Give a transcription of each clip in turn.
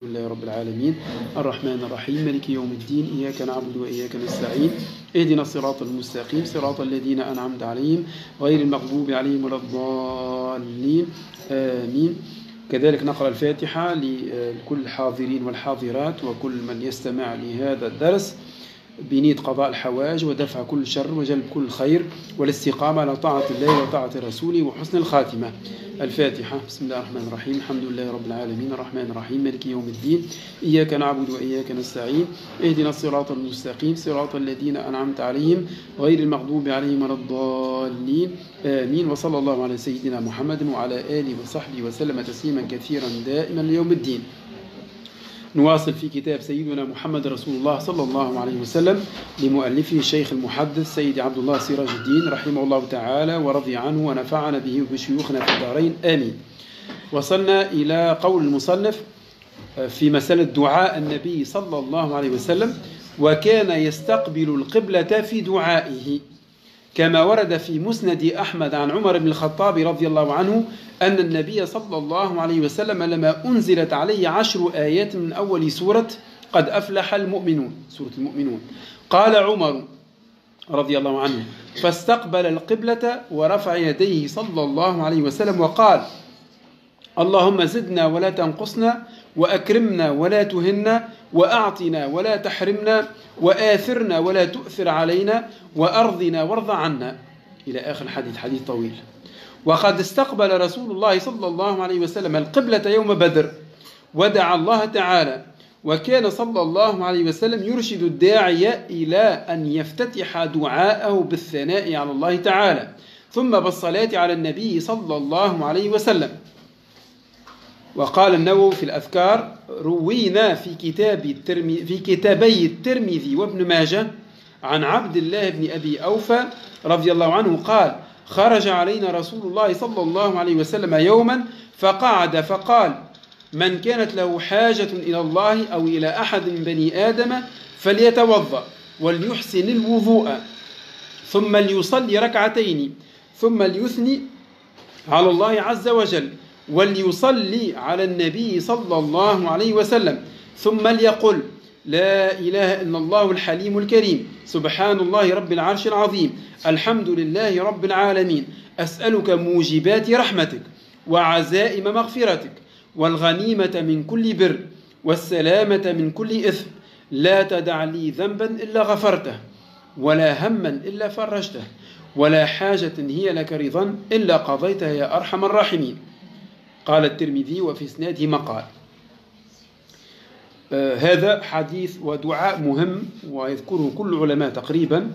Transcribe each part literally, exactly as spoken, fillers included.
لله رب العالمين الرحمن الرحيم مالك يوم الدين إياك نعبد وإياك نستعين اهدنا الصراط المستقيم صراط الذين أنعمت عليهم غير المغضوب عليهم ولا الضالين آمين. كذلك نقرأ الفاتحة لكل الحاضرين والحاضرات وكل من يستمع لهذا الدرس بنية قضاء الحوائج ودفع كل شر وجلب كل خير والاستقامة على طاعة الله وطاعة رسوله وحسن الخاتمة. الفاتحة. بسم الله الرحمن الرحيم الحمد لله رب العالمين الرحمن الرحيم مالك يوم الدين إياك نعبد وإياك نستعين اهدنا الصراط المستقيم صراط الذين أنعمت عليهم غير المغضوب عليهم ولا الضالين آمين. وصلى الله على سيدنا محمد وعلى آله وصحبه وسلم تسليما كثيرا دائما ليوم الدين. نواصل في كتاب سيدنا محمد رسول الله صلى الله عليه وسلم لمؤلفه الشيخ المحدث سيد عبد الله سراج الدين رحمه الله تعالى ورضي عنه ونفعنا به وبشيوخنا في الدارين آمين. وصلنا إلى قول المصنف في مسألة دعاء النبي صلى الله عليه وسلم وكان يستقبل القبلة في دعائه كما ورد في مسند أحمد عن عمر بن الخطاب رضي الله عنه أن النبي صلى الله عليه وسلم لما أنزلت عليه عشر آيات من أول سورة قد أفلح المؤمنون سورة المؤمنون قال عمر رضي الله عنه فاستقبل القبلة ورفع يديه صلى الله عليه وسلم وقال اللهم زدنا ولا تنقصنا وأكرمنا ولا تهنا وأعطنا ولا تحرمنا وآثرنا ولا تؤثر علينا وأرضنا وارض عنا إلى آخر الحديث حديث طويل. وقد استقبل رسول الله صلى الله عليه وسلم القبلة يوم بدر ودعا الله تعالى وكان صلى الله عليه وسلم يرشد الداعية إلى أن يفتتح دعاءه بالثناء على الله تعالى ثم بالصلاة على النبي صلى الله عليه وسلم. وقال النووي في الأذكار روينا في كتاب الترمذي في كتابي الترمذي وابن ماجه عن عبد الله بن أبي أوفى رضي الله عنه قال خرج علينا رسول الله صلى الله عليه وسلم يوما فقعد فقال من كانت له حاجة إلى الله أو إلى أحد من بني آدم فليتوضأ وليحسن الوضوء ثم ليصلي ركعتين ثم ليثني على الله عز وجل وليصلي على النبي صلى الله عليه وسلم ثم ليقل لا إله إلا الله الحليم الكريم سبحان الله رب العرش العظيم الحمد لله رب العالمين أسألك موجبات رحمتك وعزائم مغفرتك والغنيمة من كل بر والسلامة من كل إثم لا تدع لي ذنبا إلا غفرته ولا هما إلا فرجته ولا حاجة هي لك رضا إلا قضيتها يا أرحم الراحمين. قال الترمذي وفي إسناده مقال. آه هذا حديث ودعاء مهم ويذكره كل العلماء تقريبا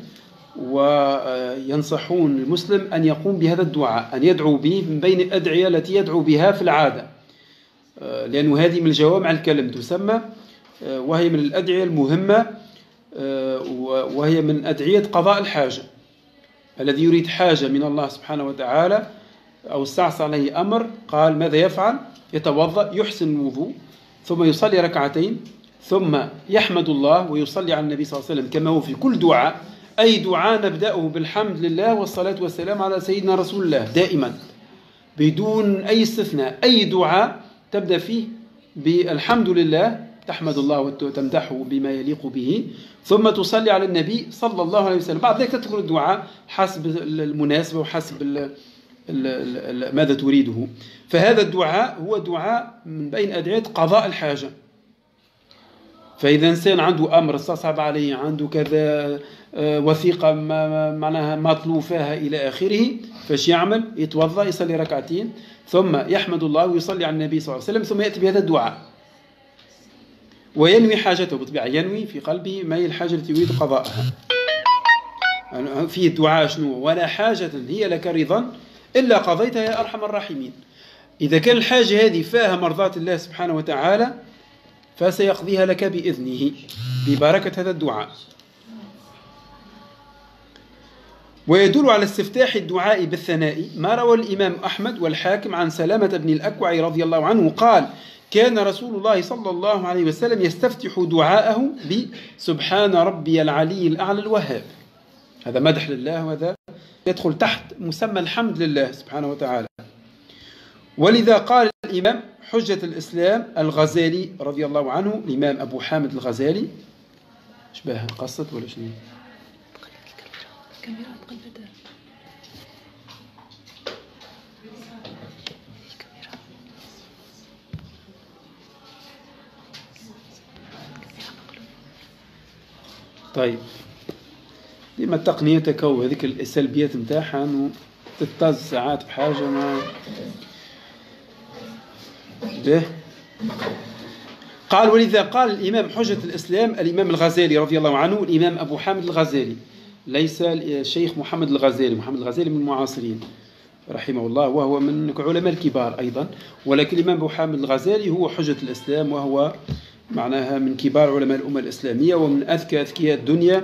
وينصحون المسلم أن يقوم بهذا الدعاء أن يدعو به من بين الأدعية التي يدعو بها في العادة آه لأنه هذه من الجوامع الكلم تسمى آه وهي من الأدعية المهمة آه وهي من أدعية قضاء الحاجة. الذي يريد حاجة من الله سبحانه وتعالى أو استعصى عليه أمر قال ماذا يفعل؟ يتوضأ يحسن الوضوء ثم يصلي ركعتين ثم يحمد الله ويصلي على النبي صلى الله عليه وسلم كما هو في كل دعاء. أي دعاء نبدأه بالحمد لله والصلاة والسلام على سيدنا رسول الله دائما بدون أي استثناء. أي دعاء تبدأ فيه بالحمد لله تحمد الله وتمدحه بما يليق به ثم تصلي على النبي صلى الله عليه وسلم. بعد ذلك تذكر الدعاء حسب المناسبة وحسب ال ماذا تريده. فهذا الدعاء هو دعاء من بين أدعية قضاء الحاجة. فإذا إنسان عنده أمر استصعب عليه عنده كذا وثيقة معناها مطلوب فيها إلى آخره فاش يعمل؟ يتوضأ يصلي ركعتين ثم يحمد الله ويصلي على النبي صلى الله عليه وسلم ثم يأتي بهذا الدعاء وينوي حاجته بالطبيعة ينوي في قلبه ما هي الحاجة التي يريد قضاءها. في الدعاء شنو؟ ولا حاجة هي لك رضا إلا قضيتها يا أرحم الراحمين. إذا كان الحاجة هذه فيها مرضاة الله سبحانه وتعالى فسيقضيها لك بإذنه ببركة هذا الدعاء. ويدل على استفتاح الدعاء بالثناء ما روى الإمام أحمد والحاكم عن سلامة بن الأكوع رضي الله عنه قال كان رسول الله صلى الله عليه وسلم يستفتح دعاءه بسبحان ربي العلي الأعلى الوهاب. هذا مدح لله وهذا يدخل تحت مسمى الحمد لله سبحانه وتعالى. ولذا قال الإمام حجة الإسلام الغزالي رضي الله عنه، الإمام أبو حامد الغزالي. شبه قصة ولا شنو؟ طيب، ديما التقنية تكو هذيك السلبيات نتاعها انه تتطز ساعات بحاجة ما به. قال: ولذا قال الإمام حجة الإسلام الإمام الغزالي رضي الله عنه، الإمام أبو حامد الغزالي، ليس الشيخ محمد الغزالي. محمد الغزالي من المعاصرين رحمه الله، وهو من علماء الكبار أيضا، ولكن الإمام أبو حامد الغزالي هو حجة الإسلام، وهو معناها من كبار علماء الأمة الإسلامية ومن أذكى أذكياء الدنيا،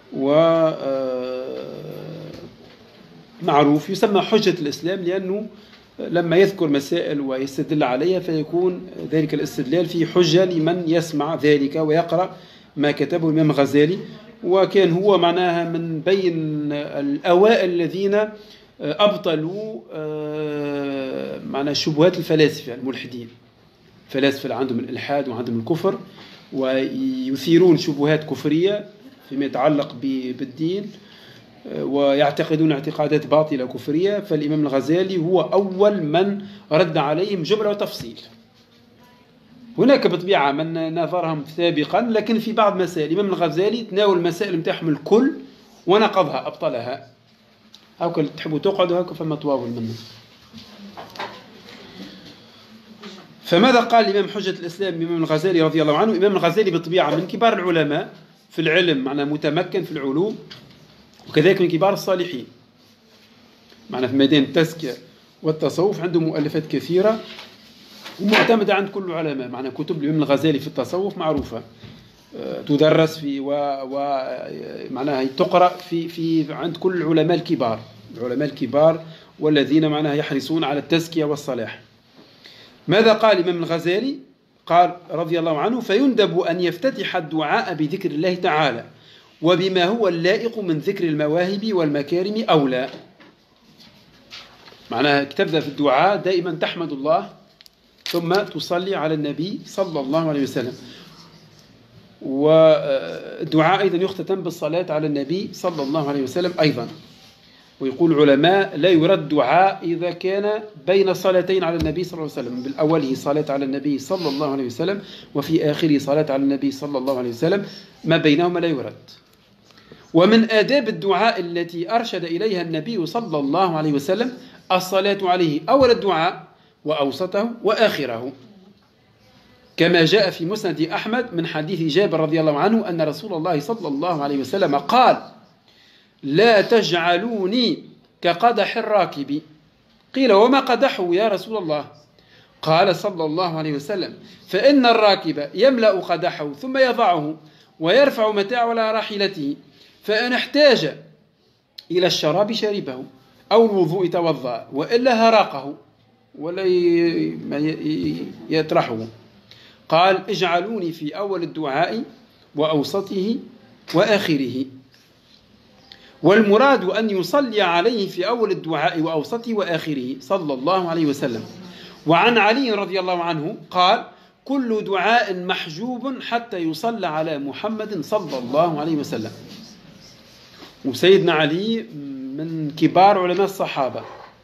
ومعروف يسمى حجة الإسلام لأنه لما يذكر مسائل ويستدل عليها فيكون ذلك الاستدلال فيه حجة لمن يسمع ذلك ويقرأ ما كتبه الإمام الغزالي. وكان هو معناها من بين الأوائل الذين أبطلوا معناها شبهات الفلاسفة الملحدين. فلاسفة عندهم الإلحاد وعندهم الكفر، ويثيرون شبهات كفرية فيما يتعلق بالدين، ويعتقدون اعتقادات باطلة كفرية. فالإمام الغزالي هو أول من رد عليهم جملة وتفصيل. هناك بطبيعة من نظرهم سابقا، لكن في بعض مسائل الإمام الغزالي تناول المسائل متاعهم الكل ونقضها أبطلها. هاكا تحبوا تقعدوا هاكا فما تواول منه. فماذا قال الإمام حجة الإسلام الإمام الغزالي رضي الله عنه؟ الإمام الغزالي بطبيعة من كبار العلماء في العلم، معناه متمكن في العلوم، وكذلك من كبار الصالحين معناه في ميدان التزكية والتصوف. عنده مؤلفات كثيرة ومعتمدة عند كل العلماء. معناه كتب الإمام الغزالي في التصوف معروفة، تدرس في ومعناها تقرأ في في عند كل العلماء الكبار، العلماء الكبار والذين معناها يحرصون على التزكية والصلاح. ماذا قال الإمام الغزالي؟ قال رضي الله عنه: فيندب أن يفتتح الدعاء بذكر الله تعالى وبما هو اللائق من ذكر المواهب والمكارم أولى. معناها تبدأ في الدعاء دائما تحمد الله ثم تصلي على النبي صلى الله عليه وسلم. والدعاء أيضا يختتم بالصلاة على النبي صلى الله عليه وسلم أيضا. ويقول العلماء: لا يرد دعاء إذا كان بين صلاتين على النبي صلى الله عليه وسلم، بالأوله صلاة على النبي صلى الله عليه وسلم وفي آخره صلاة على النبي صلى الله عليه وسلم، ما بينهما لا يرد. ومن آداب الدعاء التي أرشد إليها النبي صلى الله عليه وسلم الصلاة عليه أول الدعاء وأوسطه وآخره، كما جاء في مسند أحمد من حديث جابر رضي الله عنه أن رسول الله صلى الله عليه وسلم قال: لا تجعلوني كقدح الراكب. قيل: وما قدحه يا رسول الله؟ قال صلى الله عليه وسلم: فإن الراكب يملأ قدحه ثم يضعه ويرفع متاعه على راحلته، فإن احتاج إلى الشراب شربه أو الوضوء توضأ، وإلا هراقه ولا يطرحه. قال: اجعلوني في أول الدعاء وأوسطه وآخره. والمراد أن يصلي عليه في أول الدعاء وأوسطه وآخره صلى الله عليه وسلم. وعن علي رضي الله عنه قال: كل دعاء محجوب حتى يصلى على محمد صلى الله عليه وسلم. وسيدنا علي من كبار علماء الصحابة،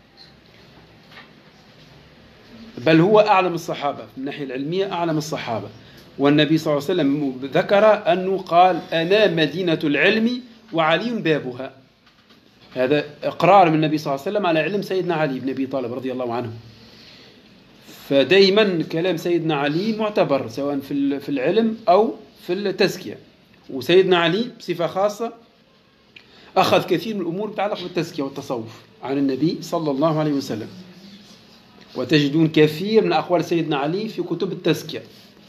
بل هو أعلم الصحابة من الناحية العلمية، أعلم الصحابة. والنبي صلى الله عليه وسلم ذكر أنه قال: أنا مدينة العلم وعلي بابها. هذا إقرار من النبي صلى الله عليه وسلم على علم سيدنا علي بن أبي طالب رضي الله عنه. فدائما كلام سيدنا علي معتبر سواء في العلم أو في التزكية. وسيدنا علي بصفة خاصة أخذ كثير من الأمور تتعلق بالتزكية والتصوف عن النبي صلى الله عليه وسلم، وتجدون كثير من أقوال سيدنا علي في كتب التزكية.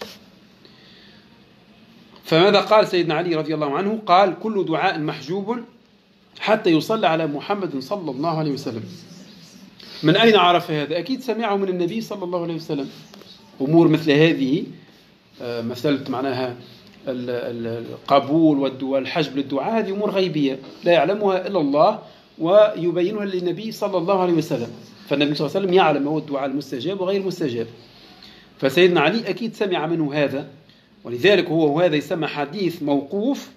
فماذا قال سيدنا علي رضي الله عنه؟ قال: كل دعاء محجوب حتى يصلى على محمد صلى الله عليه وسلم. من أين عرف هذا؟ أكيد سمعه من النبي صلى الله عليه وسلم. أمور مثل هذه، مسألة معناها القبول والحجب للدعاء، هذه أمور غيبية لا يعلمها إلا الله ويبينها للنبي صلى الله عليه وسلم. فالنبي صلى الله عليه وسلم يعلم هو الدعاء المستجاب وغير المستجاب. فسيدنا علي أكيد سمع منه هذا، ولذلك هو هذا يسمى حديث موقوف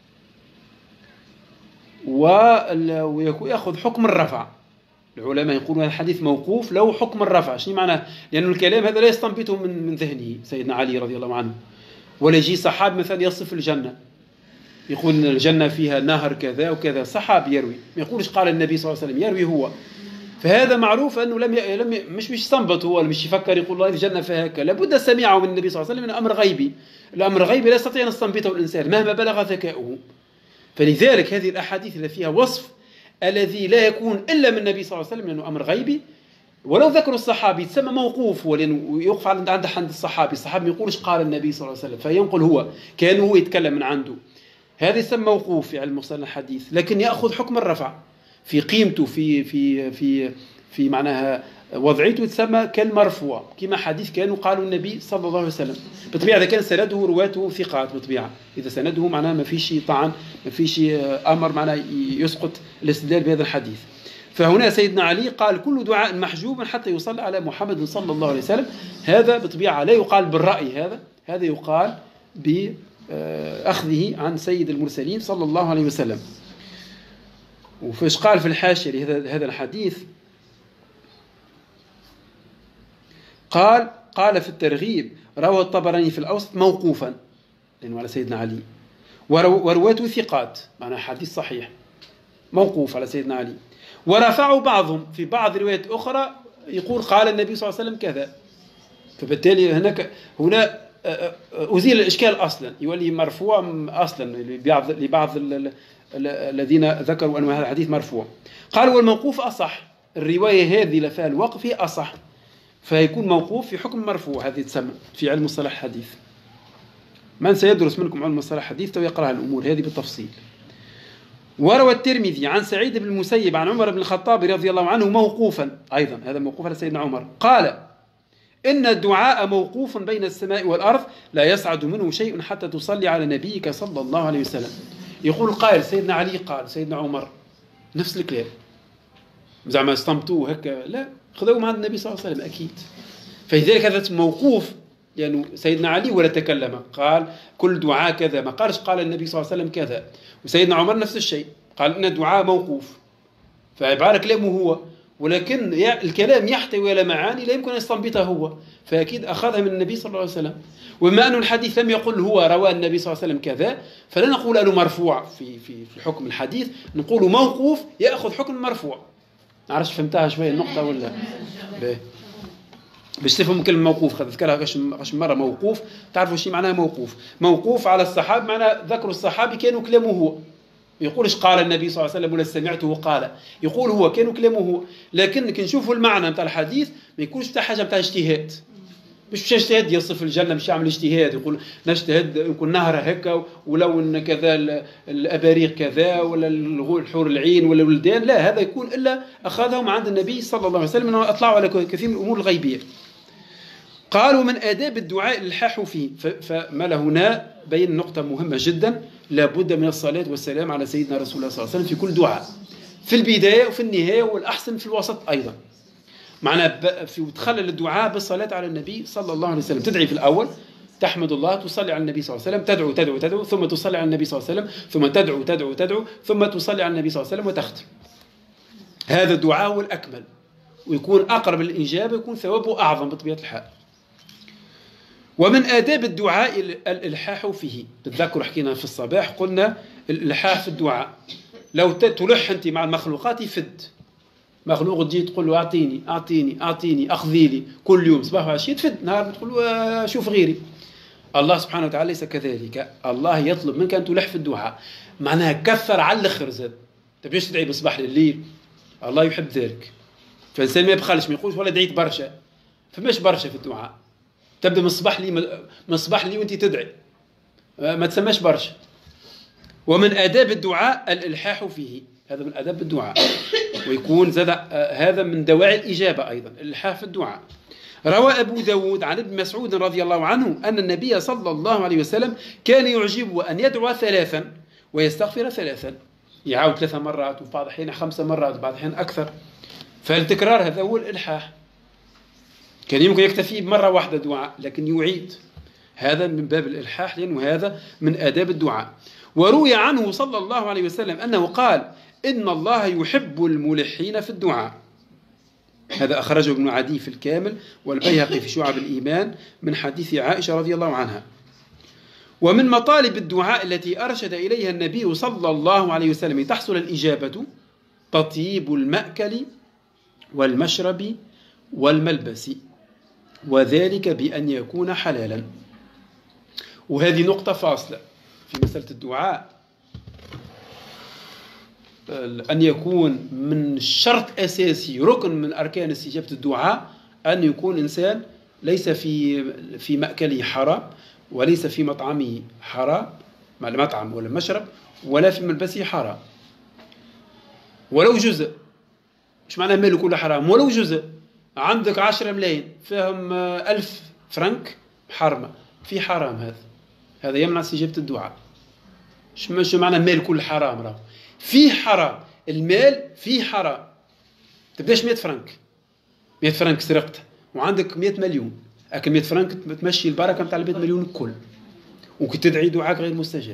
ويأخذ حكم الرفع. العلماء يقولون هذا حديث موقوف له حكم الرفع. شنو معناه؟ لأن الكلام هذا لا يستنبطه من من ذهنه سيدنا علي رضي الله عنه، ولا يجي صحابي مثلا يصف الجنة يقول إن الجنة فيها نهر كذا وكذا، صحابي يروي ما يقولش قال النبي صلى الله عليه وسلم، يروي هو. فهذا معروف أنه لم ي... لم ي... مش مش يستنبط هو، مش يفكر يقول الله الجنة فيها هكا، لابد سمعه من النبي صلى الله عليه وسلم من أمر غيبي. الأمر غيبي لا يستطيع أن يستنبطه الإنسان مهما بلغ ذكاؤه. فلذلك هذه الأحاديث اللي فيها وصف الذي لا يكون إلا من النبي صلى الله عليه وسلم لأنه أمر غيبي، ولو ذكر الصحابي تسمى موقوف، ولأنه يقف عند عند عند الصحابي، الصحابي ما يقولش قال النبي صلى الله عليه وسلم فينقل هو كأنه هو يتكلم من عنده، هذا يسمى موقوف في علم مصطلح الحديث، لكن يأخذ حكم الرفع في قيمته، في في في في معناها وضعيته، تسمى كالمرفوع، كما حديث كانوا قالوا النبي صلى الله عليه وسلم. بطبيعة إذا كان سنده رواته ثقات، بطبيعة إذا سنده معناه ما فيش طعن، ما فيش أمر معناه يسقط الاستدلال بهذا الحديث. فهنا سيدنا علي قال كل دعاء محجوب حتى يصلى على محمد صلى الله عليه وسلم. هذا بطبيعة لا يقال بالرأي، هذا هذا يقال بأخذه عن سيد المرسلين صلى الله عليه وسلم. وفيش قال في الحاشية لهذا الحديث، قال قال في الترغيب روى الطبراني في الأوسط موقوفا لأنه على سيدنا علي، ورواته ثقات، معنى حديث صحيح موقوف على سيدنا علي. ورفعوا بعضهم في بعض روايات أخرى يقول قال النبي صلى الله عليه وسلم كذا، فبالتالي هناك هنا أزيل الإشكال أصلا، يولي مرفوع أصلا لبعض لبعض الذين ذكروا أن هذا الحديث مرفوع. قالوا والموقوف أصح، الرواية هذه لفها الوقف هي أصح، فيكون موقوف في حكم مرفوع. هذه تسمى في علم مصطلح الحديث. من سيدرس منكم علم مصطلح الحديث تو يقرأ الأمور هذه بالتفصيل. وروى الترمذي عن سعيد بن المسيب عن عمر بن الخطاب رضي الله عنه موقوفا أيضا، هذا موقوف على سيدنا عمر، قال إن الدعاء موقوف بين السماء والأرض لا يصعد منه شيء حتى تصلي على نبيك صلى الله عليه وسلم. يقول قائل سيدنا علي قال سيدنا عمر نفس الكلام، زعما استنبطوه هكا، لا خذوه مع النبي صلى الله عليه وسلم أكيد. فلذلك هذا موقوف لأنه يعني سيدنا علي ولا تكلم، قال كل دعاء كذا، ما قالش قال النبي صلى الله عليه وسلم كذا. وسيدنا عمر نفس الشيء، قال إن الدعاء موقوف، فعبارة كلامه هو، ولكن الكلام يحتوي على معاني لا يمكن أن يستنبطها هو، فأكيد أخذها من النبي صلى الله عليه وسلم. وبما أن الحديث لم يقل هو روى النبي صلى الله عليه وسلم كذا، فلا نقول أنه مرفوع في في في حكم الحديث، نقول موقوف يأخذ حكم المرفوع. نعرفش فهمتها شوية النقطة ولا؟ باهي. باش تفهم كلمة موقوف خذ ذكرها غش مرة، موقوف تعرفوا شيء معناه موقوف. موقوف على الصحابة معناه ذكر الصحابي كانوا كلامه هو، يقولش قال النبي صلى الله عليه وسلم ولا سمعته قال، يقول هو كانوا كلامه هو. لكن كي نشوفوا المعنى نتاع الحديث ما يكونش بتاع حاجة نتاع اجتهاد، مش باش يجتهد يصف الجنة، مش يعمل اجتهاد يقول نجتهد يكون نهر هكا ولو ان كذا الاباريق كذا ولا الحور العين ولا الولدان، لا هذا يكون الا اخذهم عند النبي صلى الله عليه وسلم انه اطلعوا على كثير من الامور الغيبيه. قالوا من آداب الدعاء الإلحاح فيه، فما هنا بين نقطة مهمة جدا، لابد من الصلاة والسلام على سيدنا رسول الله صلى الله عليه وسلم في كل دعاء، في البداية وفي النهاية، والأحسن في الوسط أيضا. معناه في تخلل الدعاء بالصلاة على النبي صلى الله عليه وسلم، تدعي في الأول تحمد الله، تصلي على النبي صلى الله عليه وسلم، تدعو تدعو تدعو ثم تصلي على النبي صلى الله عليه وسلم، ثم تدعو تدعو تدعو ثم تصلي على النبي صلى الله عليه وسلم وتختم. هذا الدعاء هو الأكمل، ويكون أقرب للإجابة، يكون ثوابه أعظم بطبيعة الحال. ومن آداب الدعاء الإلحاح فيه، تتذكروا حكينا في الصباح قلنا الإلحاح في الدعاء، لو تلح أنت مع المخلوقات يفد، مخلوق تجي تقول له أعطيني أعطيني أعطيني أخذي لي كل يوم صباح وعشية، تفد، نهار تقول له شوف غيري. الله سبحانه وتعالى ليس كذلك، الله يطلب منك أن تلح في الدعاء، معناها كثر على الآخر زاد، تبيش تدعي بصباح لليل، الله يحب ذلك. فالإنسان ما يبخلش، ما يقولش ولا دعيت برشا، فماش برشا في الدعاء، تبدأ من الصباح لي من الصباح لي وانت تدعي، ما تسماش برشا. ومن آداب الدعاء الإلحاح فيه، هذا من آداب الدعاء، ويكون زاد هذا من دواعي الإجابة أيضا، الإلحاح في الدعاء. روى أبو داود عن ابن مسعود رضي الله عنه أن النبي صلى الله عليه وسلم كان يعجبه أن يدعو ثلاثا ويستغفر ثلاثا، يعاود ثلاث مرات وفي بعض الأحيان خمس مرات وبعض الأحيان أكثر، فالتكرار هذا هو الإلحاح. كان يمكن يكتفي بمرة واحدة دعاء، لكن يعيد، هذا من باب الإلحاح، لأنه هذا من آداب الدعاء. وروي عنه صلى الله عليه وسلم أنه قال: إن الله يحب الملحين في الدعاء. هذا أخرجه ابن عدي في الكامل والبيهقي في شعب الإيمان من حديث عائشة رضي الله عنها. ومن مطالب الدعاء التي أرشد إليها النبي صلى الله عليه وسلم لتحصل الإجابة تطيب المأكل والمشرب والملبس، وذلك بأن يكون حلالا. وهذه نقطة فاصلة في مسألة الدعاء، أن يكون من شرط أساسي، ركن من أركان استجابة الدعاء، أن يكون إنسان ليس في في مأكله حرام، وليس في مطعمه حرام، مع المطعم ولا المشرب، ولا في ملبسه حرام، ولو جزء. مش معناه ماله كله حرام، ولو جزء. عندك عشرة ملايين فيهم ألف فرنك حرمة، في حرام، هذا هذا يمنع استجابة الدعاء. مش معنى مال كل حرام، راه فيه حرام، المال فيه حرام. تبداش مئة فرنك، مئة فرنك سرقت وعندك مئة مليون، لكن مئة فرنك تمشي البركة متاع المئة مليون الكل، وكنت تدعي دعاء غير مستجاب.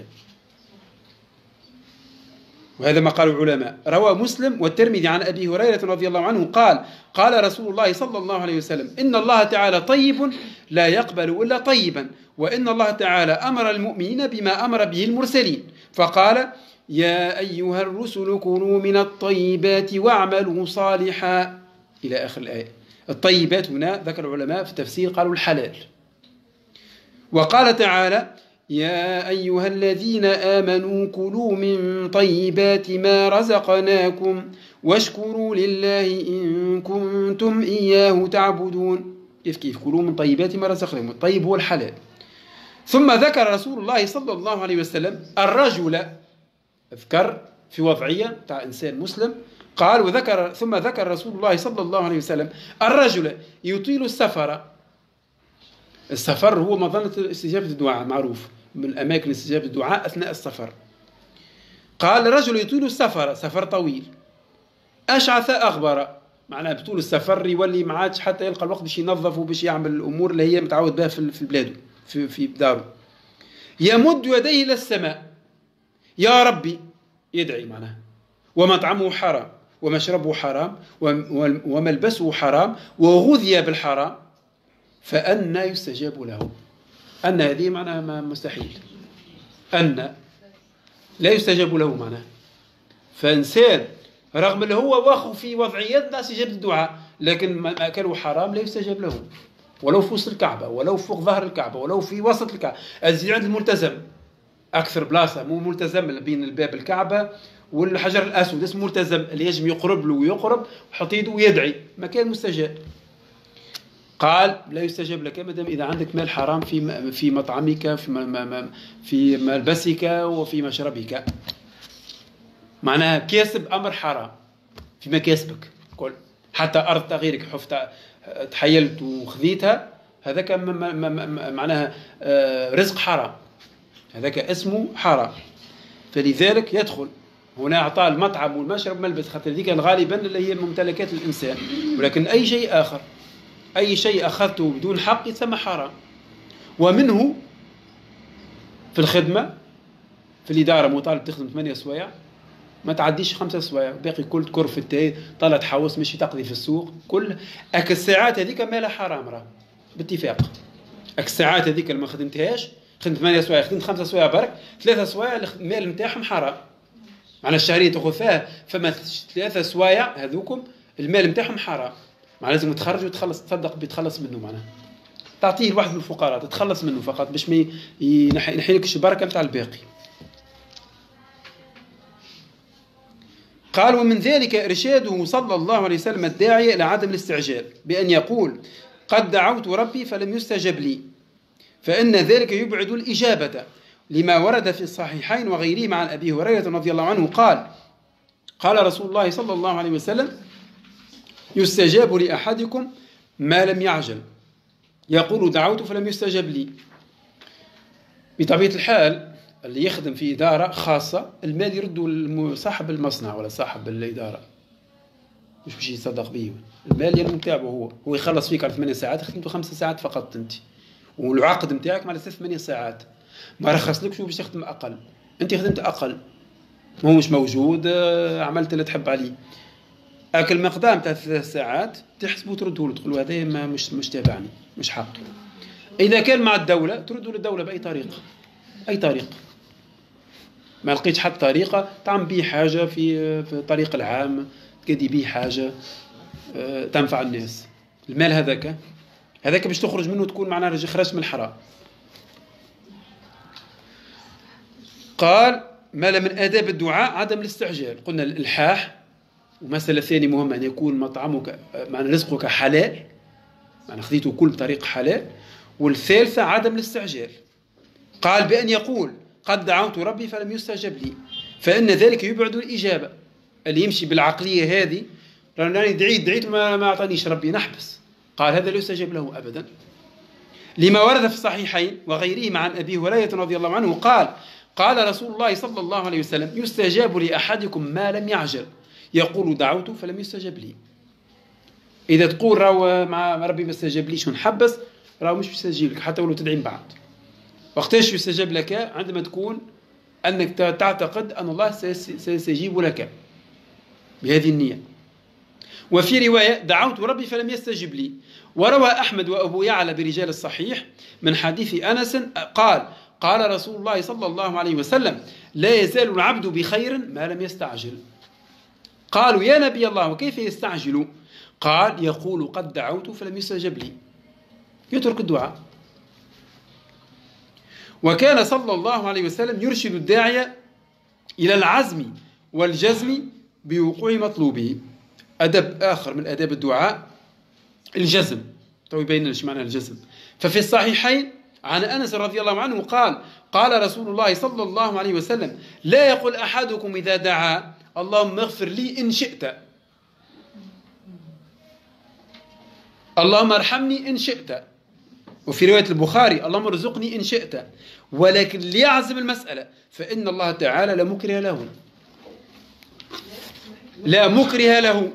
وهذا ما قال العلماء. روى مسلم والترمذي عن أبي هريرة رضي الله عنه قال: قال رسول الله صلى الله عليه وسلم: إن الله تعالى طيب لا يقبل إلا طيبا، وإن الله تعالى أمر المؤمنين بما أمر به المرسلين، فقال: يا أيها الرسل كلوا من الطيبات واعملوا صالحا، إلى آخر الآية. الطيبات هنا ذكر العلماء في التفسير قالوا الحلال. وقال تعالى: يا أيها الذين آمنوا كلوا من طيبات ما رزقناكم واشكروا لله إن كنتم إياه تعبدون. كيف كيف كلوا من طيبات ما رزقناكم، الطيب هو الحلال. ثم ذكر رسول الله صلى الله عليه وسلم الرجل، اذكر في وضعية تاع إنسان مسلم، قال وذكر ثم ذكر رسول الله صلى الله عليه وسلم الرجل يطيل السفر. السفر هو مظنة استجابة الدعاء، معروف من أماكن استجابة الدعاء أثناء السفر. قال: الرجل يطيل السفر، سفر طويل، أشعث أغبر، معناه بطول السفر يولي ما عادش حتى يلقى الوقت باش ينظف وباش يعمل الأمور اللي هي متعود بها في بلاده في في داره. يمد يديه إلى السماء، يا ربي، يدعي معناه، ومطعمه حرام ومشربه حرام وملبسه حرام وغذي بالحرام، فأنى يستجاب له. أن هذه معناها مستحيل، أن لا يستجاب له معناه. فإنسان رغم اللي هو واخو في وضعيات لا استجابة الدعاء، لكن ما أكله حرام لا يستجاب له، ولو في وسط الكعبة، ولو فوق ظهر الكعبة، ولو في وسط الكعبة. أزيد عند الملتزم، أكثر بلاصة مو ملتزم بين الباب الكعبة والحجر الأسود اسمه ملتزم، اللي يجب يقرب له ويقرب ويحط يده ويدعي، مكان مستجاب. قال: لا يستجاب لك مادام إذا عندك مال حرام في في مطعمك، في في ملبسك وفي مشربك، معناها كاسب أمر حرام في مكاسبك كل، حتى أرض غيرك حفت تحيلت وخذيتها، هذاك معناها رزق حرام، هذاك اسمه حرام. فلذلك يدخل هنا أعطاه المطعم والمشرب ملبس، خاطر ذيك غالبا اللي هي ممتلكات الإنسان. ولكن أي شيء آخر، أي شيء أخذته بدون حق يسمى حرام. ومنه في الخدمة، في الإدارة مطالب تخدم ثمانية سوايع، ما تعديش خمسة سوايع، باقي كل تكر في التاي، طلعت حوس مشي تقضي في السوق كل. أك الساعات هذيك مالها حرام راه باتفاق. أك الساعات هذيك اللي ما خدمتهاش، خدمت ثمانية سوايع، خدمت خمسة سوايع برك، ثلاثة سوايع المال نتاعهم حرام. معنى الشهرية تاخذ فيها فما ثلاثة سوايع هذوكم المال نتاعهم حرام، معنى لازم تخرج وتخلص، تصدق بتخلص منه، معناه تعطيه لواحد من الفقراء تتخلص منه فقط باش ما ينحي لكش البركة نتاع الباقي. قال: ومن ذلك إرشاده صلى الله عليه وسلم الداعية إلى عدم الاستعجال بأن يقول: قد دعوت ربي فلم يستجب لي، فإن ذلك يبعد الإجابة، لما ورد في الصحيحين وغيرهما عن أبي هريرة رضي الله عنه قال: قال رسول الله صلى الله عليه وسلم: يستجاب لأحدكم ما لم يعجل، يقول دعوت فلم يستجب لي. بطبيعة الحال اللي يخدم في إدارة خاصة المال يردوا صاحب المصنع ولا صاحب الإدارة، مش باش يتصدق به. المال يلم نتاعو هو هو يخلص فيك على ثمانية ساعات، خدمته خمس ساعات فقط أنت، والعقد نتاعك مع الأساس ثمانية ساعات، ما رخصلكش باش تخدم أقل، أنت خدمت أقل، هو مش موجود، عملت اللي تحب عليه، أكل المقدام تاع ثلاث ساعات تحسبه تردوا له، تقول هذا ما مش مش تابعني، مش حقي. إذا كان مع الدولة تردوا للدولة بأي طريقة، أي طريقة. ما لقيتش حتى طريقة تعمل به حاجة في في الطريق العام، تقدي به حاجة تنفع الناس. المال هذاك هذاك باش تخرج منه تكون معناها خرجت من الحرام. قال ما من آداب الدعاء عدم الاستعجال. قلنا الإلحاح، ومسألة ثانية مهمة أن يكون مطعمك معنى رزقك حلال، معنى خذيته كل بطريق حلال. والثالثة عدم الاستعجال. قال بأن يقول قد دعوت ربي فلم يستجب لي، فإن ذلك يبعد الإجابة. اللي يمشي بالعقلية هذه راني دعيت دعيت ما ما أعطانيش ربي نحبس، قال هذا لا يستجاب له أبدا. لما ورد في الصحيحين وغيرهما عن أبي هريرة رضي الله عنه قال قال رسول الله صلى الله عليه وسلم يستجاب لأحدكم ما لم يعجل، يقول دعوت فلم يستجب لي. إذا تقول راهو مع ربي ما استجاب ونحبس، راهو مش بيستجيب لك حتى ولو تدعي من بعد. وقتاش يستجاب لك؟ عندما تكون أنك تعتقد أن الله سيستجيب لك بهذه النية. وفي رواية دعوت ربي فلم يستجب لي. وروى أحمد وأبو يعلى برجال الصحيح من حديث أنس قال قال رسول الله صلى الله عليه وسلم لا يزال العبد بخير ما لم يستعجل. قالوا يا نبي الله وكيف يستعجل؟ قال يقول قد دعوت فلم يستجب لي، يترك الدعاء. وكان صلى الله عليه وسلم يرشد الداعية إلى العزم والجزم بوقوع مطلوبه. أدب آخر من أداب الدعاء الجزم، تو يبين لنا ايش معنى الجزم. ففي الصحيحين عن أنس رضي الله عنه قال قال رسول الله صلى الله عليه وسلم لا يقول أحدكم إذا دعا اللهم اغفر لي إن شئت، اللهم ارحمني إن شئت، وفي رواية البخاري اللهم ارزقني إن شئت، ولكن ليعزم المسألة فإن الله تعالى لا مكره له، لا مكره له.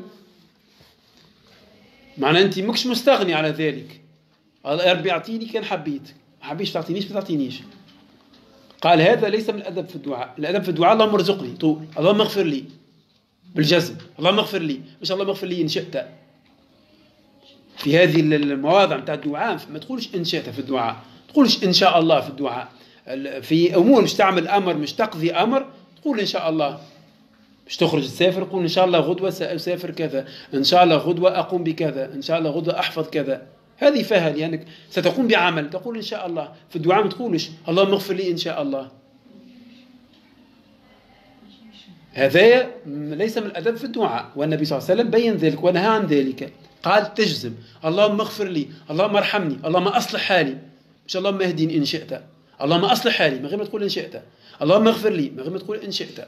معنى أنت مكش مستغني على ذلك، يا ربي أعطيني كان حبيت، ما حبيش تعطينيش ما تعطينيش. قال هذا ليس من الأدب في الدعاء. الأدب في الدعاء اللهم ارزقني طول، اللهم اغفر لي بالجزم، اللهم اغفر لي، مش اللهم اغفر لي إن شئت. في هذه المواضع بتاع الدعاء ما تقولش إن شئت في الدعاء، تقولش إن شاء الله في الدعاء. في أمور مش تعمل أمر مش تقضي أمر تقول إن شاء الله. مش تخرج تسافر قول إن شاء الله غدوة سأسافر كذا، إن شاء الله غدوة أقوم بكذا، إن شاء الله غدوة أحفظ كذا. هذه فيها لأنك يعني ستقوم بعمل تقول إن شاء الله. في الدعاء ما تقولش اللهم اغفر لي إن شاء الله. هذا ليس من الأدب في الدعاء، والنبي صلى الله عليه وسلم بين ذلك ونهى عن ذلك. قال تجزم اللهم اغفر لي، اللهم ارحمني، اللهم أصلح حالي، مش اللهم اهديني إن شئت. اللهم أصلح حالي من غير ما تقول إن شئت، اللهم اغفر لي من غير ما تقول إن شئت.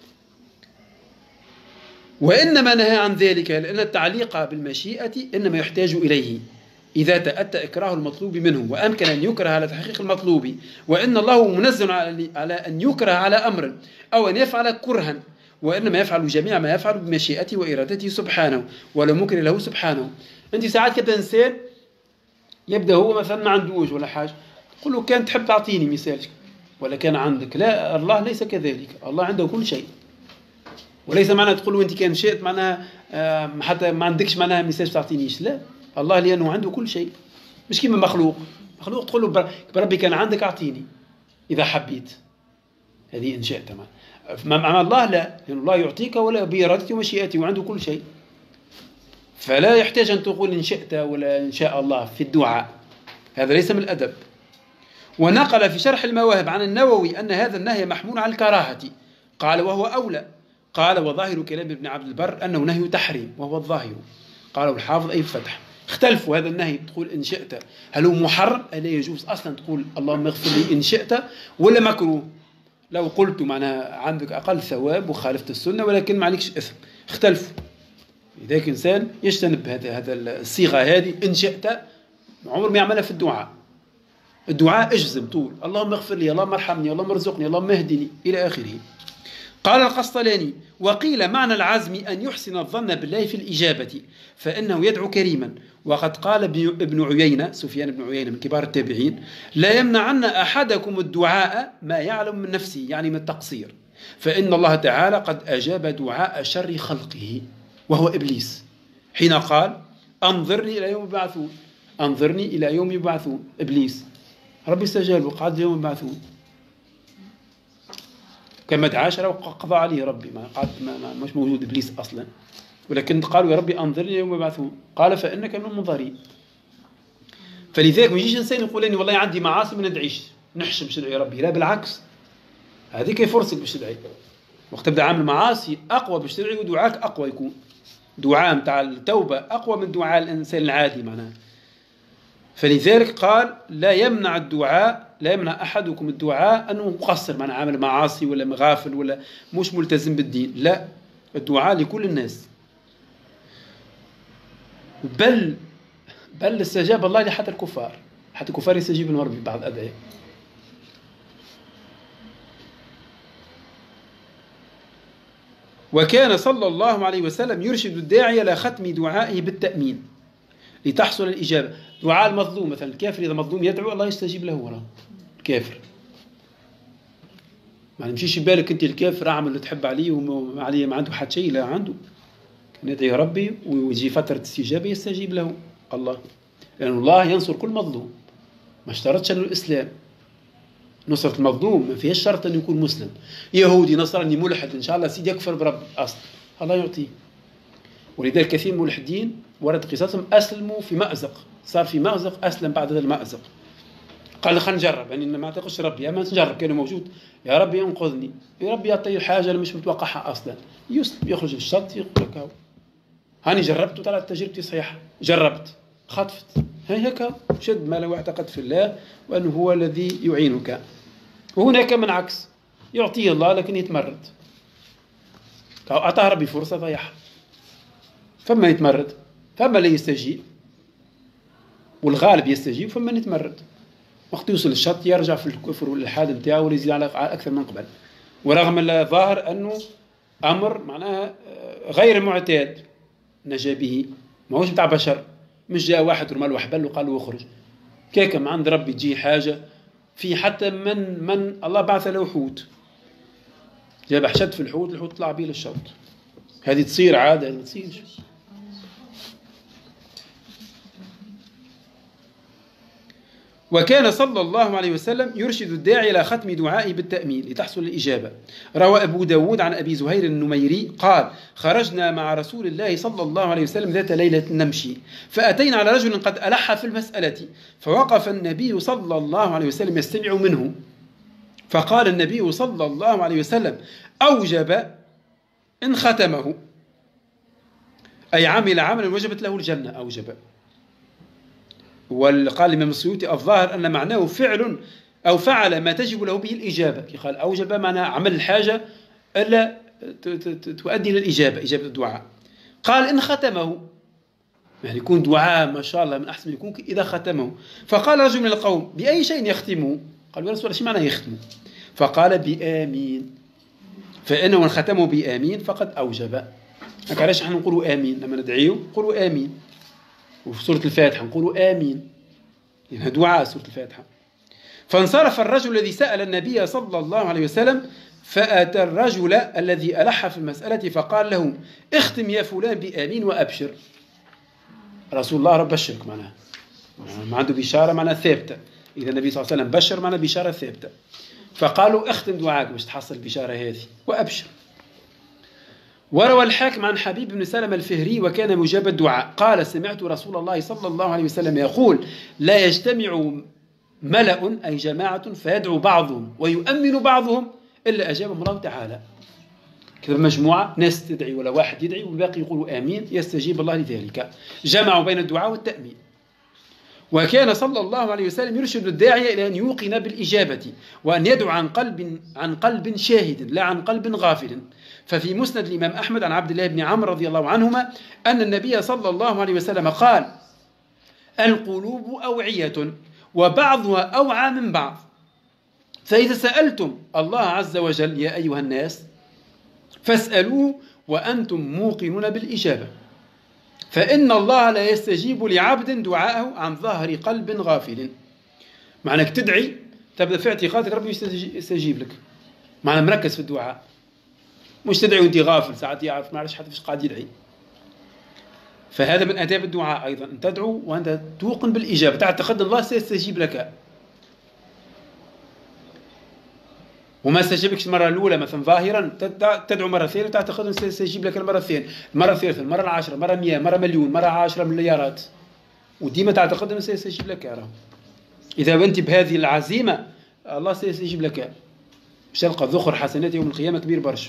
وإنما نهى عن ذلك لأن التعليق بالمشيئة إنما يحتاج إليه إذا تأتى إكراه المطلوب منه وأمكن أن يكره على تحقيق المطلوب، وإن الله منزل على أن يكره على أمر أو أن يفعل كرها، وإنما يفعل جميع ما يفعل بمشيئته وإرادته سبحانه ولا مكره له سبحانه. أنت ساعات كده إنسان يبدأ هو مثلا ما عندوش ولا حاجة تقول له كان تحب تعطيني مثالك ولا كان عندك، لا الله ليس كذلك، الله عنده كل شيء. وليس معنى تقول له أنت كان شئت معناها حتى ما عندكش معناها مثال تعطينيش، لا الله لأنه عنده كل شيء، مش كيما مخلوق. مخلوق تقول له بربي كان عندك أعطيني إذا حبيت، هذه إن شئت. مع الله لا، لأن الله يعطيك ولا بإرادته ومشيئته وعنده كل شيء، فلا يحتاج أن تقول إن شئت ولا إن شاء الله في الدعاء، هذا ليس من الأدب. ونقل في شرح المواهب عن النووي أن هذا النهي محمول على الكراهة، قال وهو أولى. قال وظاهر كلام ابن عبد البر أنه نهي تحريم وهو الظاهر. قاله الحافظ أي فتح. اختلفوا هذا النهي تقول إن شئت هل هو محرم ألا يجوز أصلا تقول اللهم اغفر لي إن شئت ولا مكروه؟ لو قلت معناها عندك أقل ثواب وخالفت السنة ولكن ما عليكش إثم. اختلفوا. لذلك إنسان يجتنب هذا هذا الصيغة هذه إن شئت عمر ما يعملها في الدعاء. الدعاء اجزم طول اللهم اغفر لي، اللهم ارحمني، اللهم ارزقني، اللهم اهدني إلى آخره. قال القسطلاني: وقيل معنى العزم أن يحسن الظن بالله في الإجابة، فإنه يدعو كريما. وقد قال ابن عيينة، سفيان بن عيينة من كبار التابعين: لا يمنعن أحدكم الدعاء ما يعلم من نفسه، يعني من التقصير، فإن الله تعالى قد أجاب دعاء شر خلقه وهو إبليس حين قال: أنظرني إلى يوم يبعثون، أنظرني إلى يوم يبعثون. إبليس ربي استجاب له، قعد يوم يبعثون، كما دعاش وقضى عليه ربي، ما قعد ما ما مش موجود إبليس أصلا، ولكن قالوا: يا ربي أنظرني إلى يوم يبعثون، قال: فإنك من المنظرين. فلذلك ما يجيش إنسان يقول لي والله عندي معاصي ما ندعيش، نحشم باش ندعي ربي، لا بالعكس، هذيك فرصك باش تدعي. وقت تبدا عامل معاصي اقوى باش تدعي، ودعاك اقوى يكون، دعاء نتاع التوبه اقوى من دعاء الانسان العادي معناها. فلذلك قال: لا يمنع الدعاء، لا يمنع احدكم الدعاء انه مقصر، معناها عامل معاصي ولا مغافل ولا مش ملتزم بالدين، لا، الدعاء لكل الناس، بل بل استجاب الله لحتى الكفار، حتى الكفار يستجيب لهم ربي بعض الادعيه. وكان صلى الله عليه وسلم يرشد الداعي إلى ختم دعائه بالتأمين لتحصل الإجابة. دعاء المظلوم مثلا، الكافر إذا مظلوم يدعو الله يستجيب له وراه الكافر، ما نمشيش بالك أنت الكافر أعمل اللي تحب عليه وما عليه ما عنده حد شيء، لا عنده، كان يدعي ربي ويجي فترة استجابة يستجيب له الله، لأن الله ينصر كل مظلوم، ما اشترطش أنه الإسلام نصرة المظلوم ما فيهاش شرط أن يكون مسلم، يهودي نصراني ملحد إن شاء الله سيدي يكفر برب أصلا الله يعطيه. ولذلك كثير من الملحدين ورد قصصهم أسلموا في مأزق، صار في مأزق أسلم بعد هذا المأزق، قال خلينا نجرب، يعني ما اعتقدش ربي، يا ما نجرب، كان موجود، يا ربي انقذني، يا ربي يعطي حاجة أنا مش متوقعها أصلا، يسلم يخرج الشط يقول لك هاو هاني جربت وطلعت تجربتي صحيحة، جربت خطفت، هي هيك شد ما لو اعتقد في الله وأنه هو الذي يعينك. وهناك من عكس، يعطيه الله لكن يتمرد، أعطاه ربي فرصة ضيعها، فما يتمرد، فما لا يستجيب، والغالب يستجيب، فما يتمرد، وقت يوصل الشط يرجع في الكفر والإلحاد نتاعو ويزيد على أكثر من قبل، ورغم الظاهر أنه أمر معناها غير معتاد نجا به، ما هوش بتاع بشر، مش جاء واحد رمى له حبل وقال له اخرج، كيك من عند ربي تجي حاجة، في حتى من من الله بعث له حوت، جاب حشد في الحوت، الحوت طلع به للشط، هذه تصير عادة؟ ما تصيرش. وكان صلى الله عليه وسلم يرشد الداعي إلى ختم دعائه بالتأمين لتحصل الإجابة. روى أبو داود عن أبي زهير النميري قال: خرجنا مع رسول الله صلى الله عليه وسلم ذات ليلة نمشي، فأتينا على رجل قد ألح في المسألة، فوقف النبي صلى الله عليه وسلم يستمع منه، فقال النبي صلى الله عليه وسلم: أوجب إن ختمه، أي عمل عملا وجبت له الجنة، أوجب. وقال الإمام السيوطي: الظاهر أن معناه فعل أو فعل ما تجب له به الإجابة، كي قال أوجب معناه عمل الحاجة ألا تؤدي إلى الإجابة، إجابة الدعاء. قال إن ختمه، يعني يكون دعاء ما شاء الله من أحسن يكون إذا ختمه. فقال رجل من القوم: بأي شيء يختمه؟ قال: يا رسول الله شو معنى يختمه؟ فقال: بآمين، فإنه من ختمه بآمين فقد أوجب. علاش نحن نقولوا آمين لما ندعيه؟ نقولوا آمين، وفي سورة الفاتحة نقولوا آمين، لأنها دعاء سورة الفاتحة. فانصرف الرجل الذي سأل النبي صلى الله عليه وسلم، فأتى الرجل الذي ألح في المسألة فقال له: اختم يا فلان بآمين وأبشر. رسول الله رب بشرك، معناها ما عنده بشارة معناها ثابتة، إذا النبي صلى الله عليه وسلم بشر معناها بشارة ثابتة، فقالوا اختم دعاءك باش تحصل البشارة هذه وأبشر. وروى الحاكم عن حبيب بن سلمة الفهري وكان مجاب الدعاء قال: سمعت رسول الله صلى الله عليه وسلم يقول: لا يجتمع ملأ أي جماعة فيدعو بعضهم ويؤمن بعضهم إلا أجابهم الله تعالى. كذا مجموعة ناس تدعي ولا واحد يدعي والباقي يقولوا آمين يستجيب الله لذلك، جمعوا بين الدعاء والتأمين. وكان صلى الله عليه وسلم يرشد الداعية إلى أن يوقن بالإجابة وأن يدعو عن قلب عن قلب شاهد لا عن قلب غافل. ففي مسند الإمام أحمد عن عبد الله بن عمرو رضي الله عنهما أن النبي صلى الله عليه وسلم قال: القلوب أوعية وبعضها أوعى من بعض، فإذا سألتم الله عز وجل يا أيها الناس فاسألوه وأنتم موقنون بالإجابة، فإن الله لا يستجيب لعبد دعاءه عن ظهر قلب غافل. معناك تدعي تبدأ في اعتقادك ربي يستجيب لك، معنى مركز في الدعاء، مش تدعي وانت غافل ساعات يعرف ما عرفش حتى فيش قاعد يدعي. فهذا من آداب الدعاء أيضا، أن تدعو وأنت توقن بالإجابة، تعتقد الله سيستجيب لك. وما استجابكش المرة الأولى مثلا ظاهرا، تدعو مرة ثانية وتعتقد أنه سيستجيب لك المرة الثانية، المرة الثالثة، المرة العاشرة، المرة مئة، مرة مليون، مرة عشرة مليارات، وديما تعتقد أنه سيستجيب لك. يا إذا أنت بهذه العزيمة الله سيستجيب لك، مش تلقى ذخر حسنات يوم القيامة كبير برشا.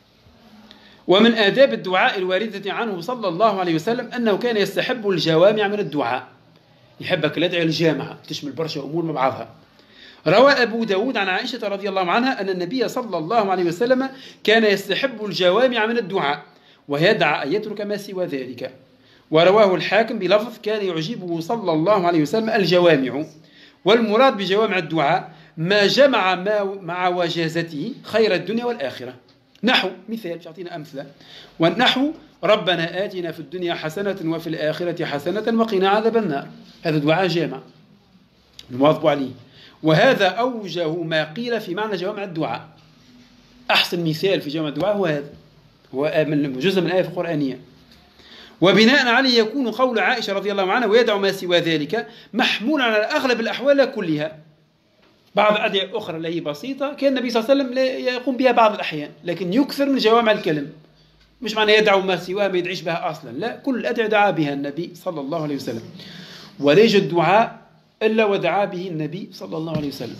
ومن آداب الدعاء الواردة عنه صلى الله عليه وسلم أنه كان يستحب الجوامع من الدعاء، يحبك الأدعية الجامعة تشمل برشا أمور مع بعضها. روى أبو داود عن عائشة رضي الله عنها أن النبي صلى الله عليه وسلم كان يستحب الجوامع من الدعاء ويدعى أن يترك ما سوى ذلك. ورواه الحاكم بلفظ كان يعجبه صلى الله عليه وسلم الجوامع، والمراد بجوامع الدعاء ما جمع ما مع وجازته خير الدنيا والآخرة. نحو مثال تعطينا أمثلة، والنحو ربنا آتنا في الدنيا حسنة وفي الآخرة حسنة وقنا عذاب النار، هذا دعاء جامع نواظب عليه، وهذا أوجه ما قيل في معنى جوامع الدعاء. أحسن مثال في جوامع الدعاء هو هذا، هو من جزء من الآية القرآنية. وبناء عليه يكون قول عائشة رضي الله عنها ويدعو ما سوى ذلك محمولا على أغلب الأحوال كلها. بعض الأدعية أخرى اللي هي بسيطة كان النبي صلى الله عليه وسلم يقوم بها بعض الأحيان، لكن يكثر من جوامع الكلم، مش معنى يدعو ما سواه ما يدعيش بها أصلا، لا، كل الأدعية دعا بها النبي صلى الله عليه وسلم، ولا يوجد دعاء إلا ودعا به النبي صلى الله عليه وسلم.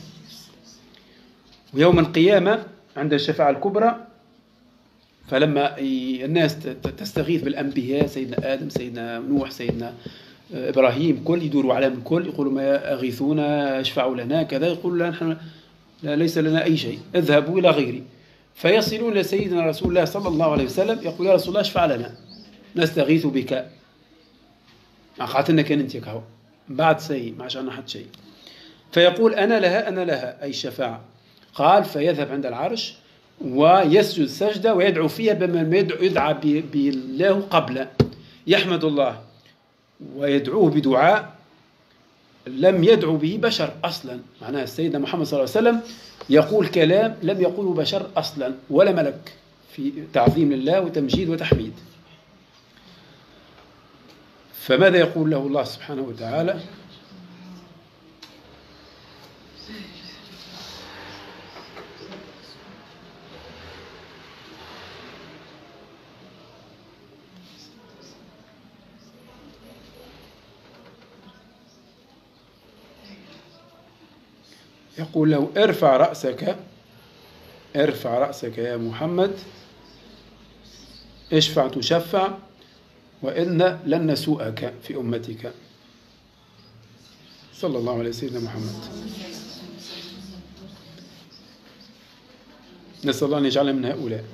ويوم القيامة عند الشفاعة الكبرى، فلما الناس تستغيث بالأنبياء سيدنا آدم سيدنا نوح سيدنا إبراهيم كل يدوروا عليهم الكل يقولوا ما أغيثونا اشفعوا لنا كذا، يقول لا نحن لا ليس لنا أي شيء اذهبوا إلى غيري، فيصلون لسيدنا رسول الله صلى الله عليه وسلم يقول يا رسول الله اشفع لنا نستغيث بك، قعدتنا كان انت كهو بعد سيء ما عشان حد شيء، فيقول أنا لها أنا لها أي الشفاعة. قال فيذهب عند العرش ويسجد سجدة ويدعو فيها بما يدعى بالله قبل، يحمد الله ويدعوه بدعاء لم يدعو به بشر أصلا، معناها سيدنا محمد صلى الله عليه وسلم يقول كلام لم يقوله بشر أصلا ولا ملك، في تعظيم لله وتمجيد وتحميد. فماذا يقول له الله سبحانه وتعالى؟ يقول له ارفع رأسك ارفع رأسك يا محمد اشفع تشفع وإن لن نسوءك في أمتك صلى الله عليه سيدنا محمد. نسأل الله أن يجعلنا من هؤلاء.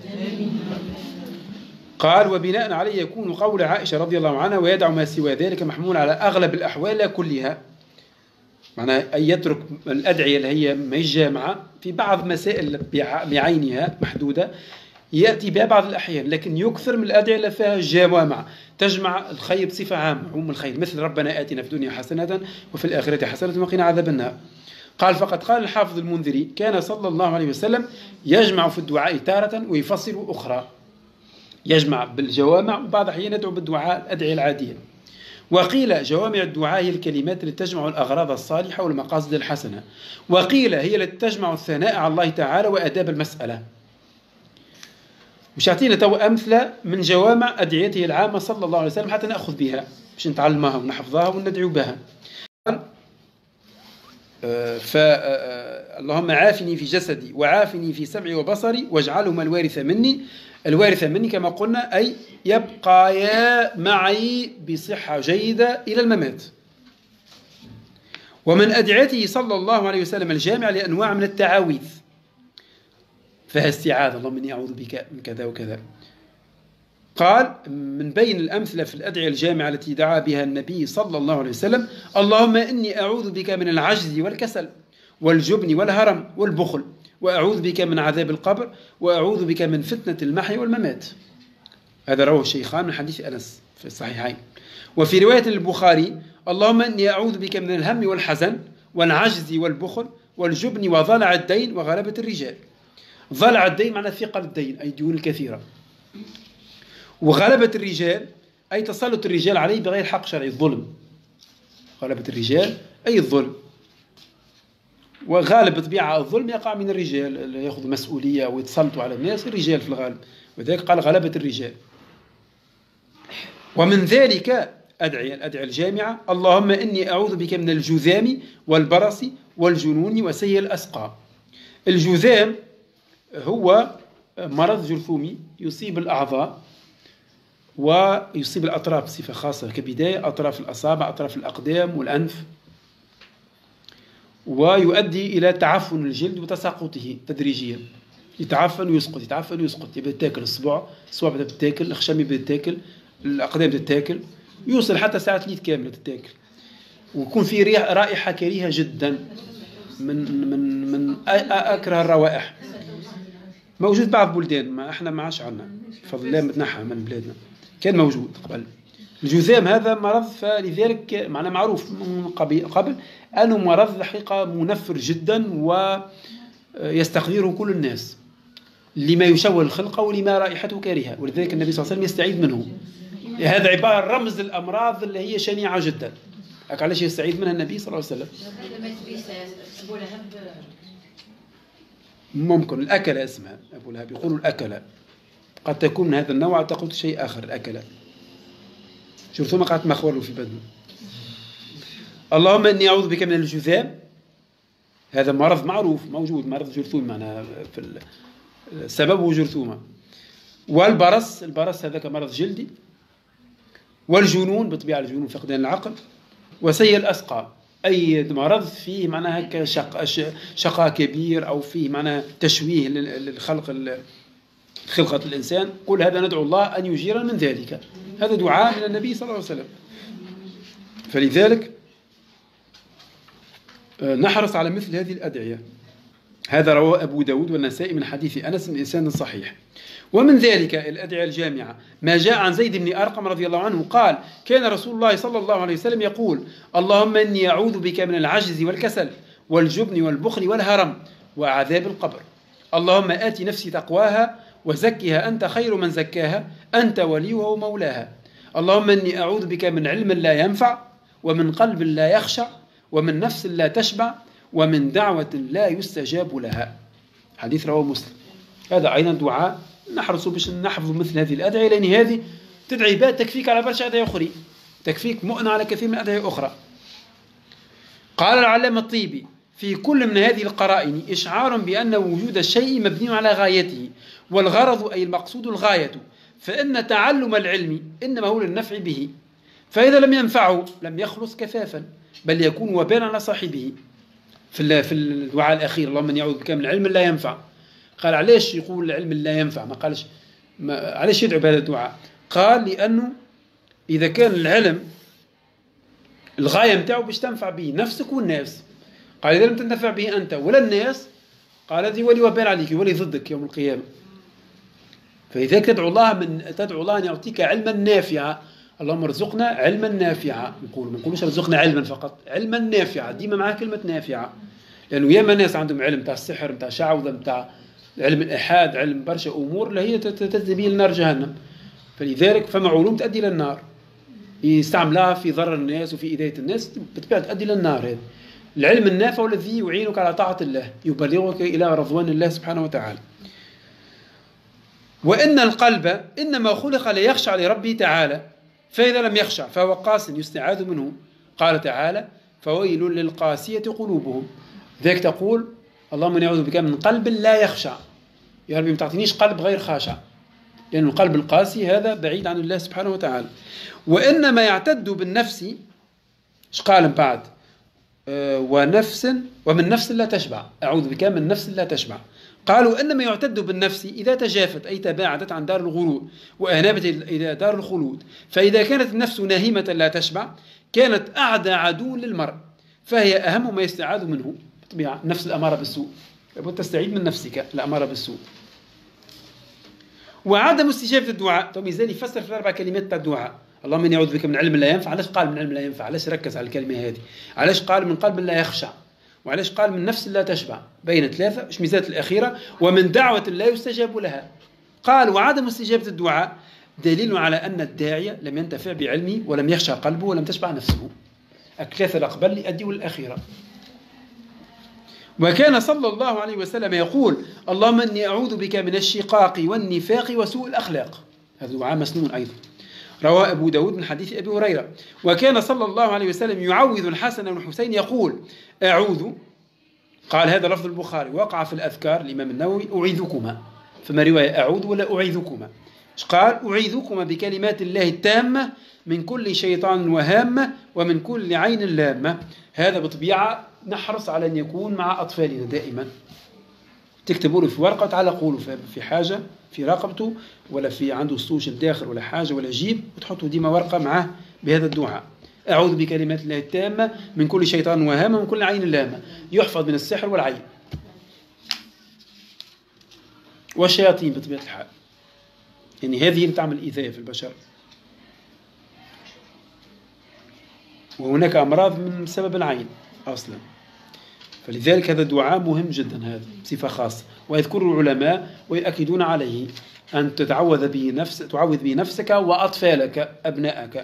قال وبناء عليه يكون قول عائشة رضي الله عنها ويدع ما سوى ذلك محمول على أغلب الأحوال كلها، معناها أن يترك الأدعية اللي هي ما جامعة في بعض مسائل بعينها محدودة يأتي بها بعض الأحيان، لكن يكثر من الأدعية اللي فيها جوامع تجمع الخير بصفة عامة عموم الخير، مثل ربنا آتنا في الدنيا حسنة وفي الآخرة حسنة وقنا عذاب النار. قال فقد قال الحافظ المنذري كان صلى الله عليه وسلم يجمع في الدعاء تارة ويفصل أخرى، يجمع بالجوامع وبعض الأحيان يدعو بالدعاء الأدعية العادية. وقيل جوامع الدعاء هي الكلمات التي تجمع الأغراض الصالحة والمقاصد الحسنة، وقيل هي التي تجمع الثناء على الله تعالى وآداب المسألة. مش أعطينا تو أمثلة من جوامع أدعيته العامة صلى الله عليه وسلم حتى نأخذ بها مش نتعلمها ونحفظها وندعو بها. فاللهم عافني في جسدي وعافني في سمعي وبصري واجعلهما الوارث مني، الوارث مني كما قلنا أي يبقايا معي بصحة جيدة إلى الممات. ومن أدعيته صلى الله عليه وسلم الجامع لأنواع من التعاويذ فهي استعاذة اللهم إني أعوذ بك من كذا وكذا. قال من بين الأمثلة في الأدعية الجامعة التي دعا بها النبي صلى الله عليه وسلم اللهم إني أعوذ بك من العجز والكسل والجبن والهرم والبخل وأعوذ بك من عذاب القبر، وأعوذ بك من فتنة المحيا والممات. هذا رواه الشيخان من حديث أنس في الصحيحين. وفي رواية البخاري: اللهم إني أعوذ بك من الهم والحزن والعجز والبخل والجبن وضلع الدين وغلبة الرجال. ضلع الدين معنى ثقل الدين، أي ديون الكثيرة. وغلبة الرجال أي تسلط الرجال عليه بغير حق شرعي، الظلم. غلبة الرجال أي الظلم، وغالب بطبيعة الظلم يقع من الرجال اللي يأخذ مسؤولية ويتسلطوا على الناس، الرجال في الغالب، وذلك قال غلبة الرجال. ومن ذلك أدعية الأدعية الجامعة: اللهم إني أعوذ بك من الجذام والبرص والجنون وسيء الأسقام. الجذام هو مرض جرثومي يصيب الأعضاء ويصيب الأطراف بصفة خاصة كبداية، أطراف الأصابع، أطراف الأقدام والأنف، ويؤدي إلى تعفن الجلد وتساقطه تدريجيا. يتعفن ويسقط، يتعفن ويسقط، يبدأ تاكل الصبع، الصبع بدأ تاكل، الأخشام بدأ تاكل، الأقدام بدأ تاكل، يوصل حتى ساعة اليد كاملة تتاكل، ويكون في رائحة كريهة جدا من من من أكره الروائح. موجود بعض بلدان، ما احنا ما عادش عندنا بفضل الله، متنحى من بلادنا، كان موجود قبل. الجذام هذا مرض، فلذلك معناه معروف من قبل أنه مرض الحقيقة منفر جدا ويستقدره كل الناس لما يشوه الخلقة ولما رائحته كريهة، ولذلك النبي صلى الله عليه وسلم يستعيذ منه. هذا عبارة رمز الأمراض اللي هي شنيعة جدا، علاش يستعيذ منها النبي صلى الله عليه وسلم. ممكن الأكلة اسمها أبو لهب، يقولوا الأكلة، قد تكون من هذا النوع، تقول شيء آخر. الأكلة شرطوا ما قعدت مخور في بدنه. اللهم إني أعوذ بك من الجذام، هذا مرض معروف موجود، مرض جرثومي معناها في سببه جرثومة. والبرص، البرص هذا كمرض جلدي. والجنون بطبيعة الجنون فقدان العقل. وسيء الأسقام أي مرض فيه معناها شق شقاء كبير أو فيه معناها تشويه للخلق خلقة الإنسان. كل هذا ندعو الله أن يجيرنا من ذلك، هذا دعاء من النبي صلى الله عليه وسلم. فلذلك نحرص على مثل هذه الأدعية. هذا رواه أبو داود والنسائي من حديث أنس من إسناد صحيح. ومن ذلك الأدعية الجامعة ما جاء عن زيد بن أرقم رضي الله عنه قال: كان رسول الله صلى الله عليه وسلم يقول: اللهم إني أعوذ بك من العجز والكسل والجبن والبخل والهرم وعذاب القبر. اللهم آت نفسي تقواها وزكها أنت خير من زكاها أنت وليها ومولاها. اللهم إني أعوذ بك من علم لا ينفع ومن قلب لا يخشع ومن نفس لا تشبع ومن دعوة لا يستجاب لها. حديث رواه مسلم. هذا أيضا دعاء نحرص باش نحفظ مثل هذه الأدعية، لأن هذه تدعي بها تكفيك على برشا أدعية أخرى، تكفيك مؤنة على كثير من الأدعية أخرى. قال العلامة الطيبي: في كل من هذه القرائن إشعار بأن وجود الشيء مبني على غايته، والغرض أي المقصود الغاية، فإن تعلم العلم إنما هو للنفع به، فإذا لم ينفعه لم يخلص كفافا بل يكون وبالا على صاحبه. في في الدعاء الأخير: اللهم إني أعوذ بك من علم لا ينفع. قال علاش يقول العلم لا ينفع؟ ما قالش ما علاش يدعو بهذا الدعاء؟ قال لأنه إذا كان العلم الغاية متاعه باش تنفع به نفسك والناس، قال إذا لم تنتفع به أنت ولا الناس، قال هذه ولي وبال عليك، ولي ضدك يوم القيامة. فإذا تدعو الله من تدعو الله أن يعطيك علما نافعا. اللهم ارزقنا علما نافعا، نقول ما نقولوش ارزقنا علما فقط، علما نافعا، ديما معاه كلمة نافعة، لأنه ياما ناس عندهم علم تاع السحر، تاع شعوذة، تاع علم الإلحاد، علم برشا أمور اللي هي تؤدي به لنار جهنم. فلذلك فما علوم تؤدي للنار يستعملها في ضرر الناس وفي إيذاء الناس، بالطبيعة تؤدي للنار. هذا العلم النافع الذي يعينك على طاعة الله، يبلغك إلى رضوان الله سبحانه وتعالى. وإن القلب إنما خلق ليخشع لربه تعالى، فإذا لم يخشع فهو قاس يستعاذ منه. قال تعالى: فويل للقاسية قلوبهم. ذاك تقول: اللهم إني أعوذ بك من قلب لا يخشع، يا ربي ما تعطينيش قلب غير خاشع، لأن القلب القاسي هذا بعيد عن الله سبحانه وتعالى. وإنما يعتد بالنفس، ايش قال من بعد؟ آه ونفس ومن نفس لا تشبع. أعوذ بك من نفس لا تشبع. قالوا إنما يعتد بالنفس إذا تجافت، أي تباعدت عن دار الغرور وأنابت إلى دار الخلود. فإذا كانت النفس ناهمة لا تشبع كانت أعدى عدو للمرء، فهي أهم ما يستعاذ منه. طبيعة نفس الأمارة بالسوء، لابد تستعيد من نفسك الأمارة بالسوء. وعدم استجابة الدعاء، طب ميزان يفسر في الأربع كلمات تاع الدعاء. اللهم إني أعوذ بك من علم لا ينفع. علاش قال من علم لا ينفع؟ علاش ركز على الكلمة هذه؟ علاش قال من قلب لا يخشع؟ وعلاش قال من نفس لا تشبع؟ بين ثلاثة. إيش ميزات الأخيرة؟ ومن دعوة لا يستجاب لها. قال وعدم استجابة الدعاء دليل على أن الداعية لم ينتفع بعلمه ولم يخشع قلبه ولم تشبع نفسه. الثلاثة الأقبل لأدي والأخيرة. وكان صلى الله عليه وسلم يقول اللهم إني أعوذ بك من الشقاق والنفاق وسوء الأخلاق. هذا دعاء مسنون أيضا، رواه أبو داود من حديث أبي هريرة. وكان صلى الله عليه وسلم يعوذ الحسن والحسين يقول أعوذ، قال هذا لفظ البخاري، وقع في الأذكار الإمام النووي أعيذكما، فما رواية أعوذ ولا أعيذكما. قال أعيذكما بكلمات الله التامة من كل شيطان وهامة ومن كل عين لامة. هذا بطبيعة نحرص على أن يكون مع أطفالنا دائما. تكتبوا له في ورقة تعلقوا له في حاجة في رقبته ولا في عنده سطوش الداخل ولا حاجة ولا جيب، وتحطوا ديما ورقة معه بهذا الدعاء. أعوذ بكلمات الله التامة من كل شيطان وهامة ومن كل عين لامة، يحفظ من السحر والعين والشياطين بطبيعة الحال. يعني هذه اللي تعمل إيذاء في البشر. وهناك أمراض من سبب العين أصلا، فلذلك هذا الدعاء مهم جدا، هذا بصفة خاصة. ويذكر العلماء ويؤكدون عليه أن تتعوذ به نفس تعوذ به نفسك وأطفالك أبنائك،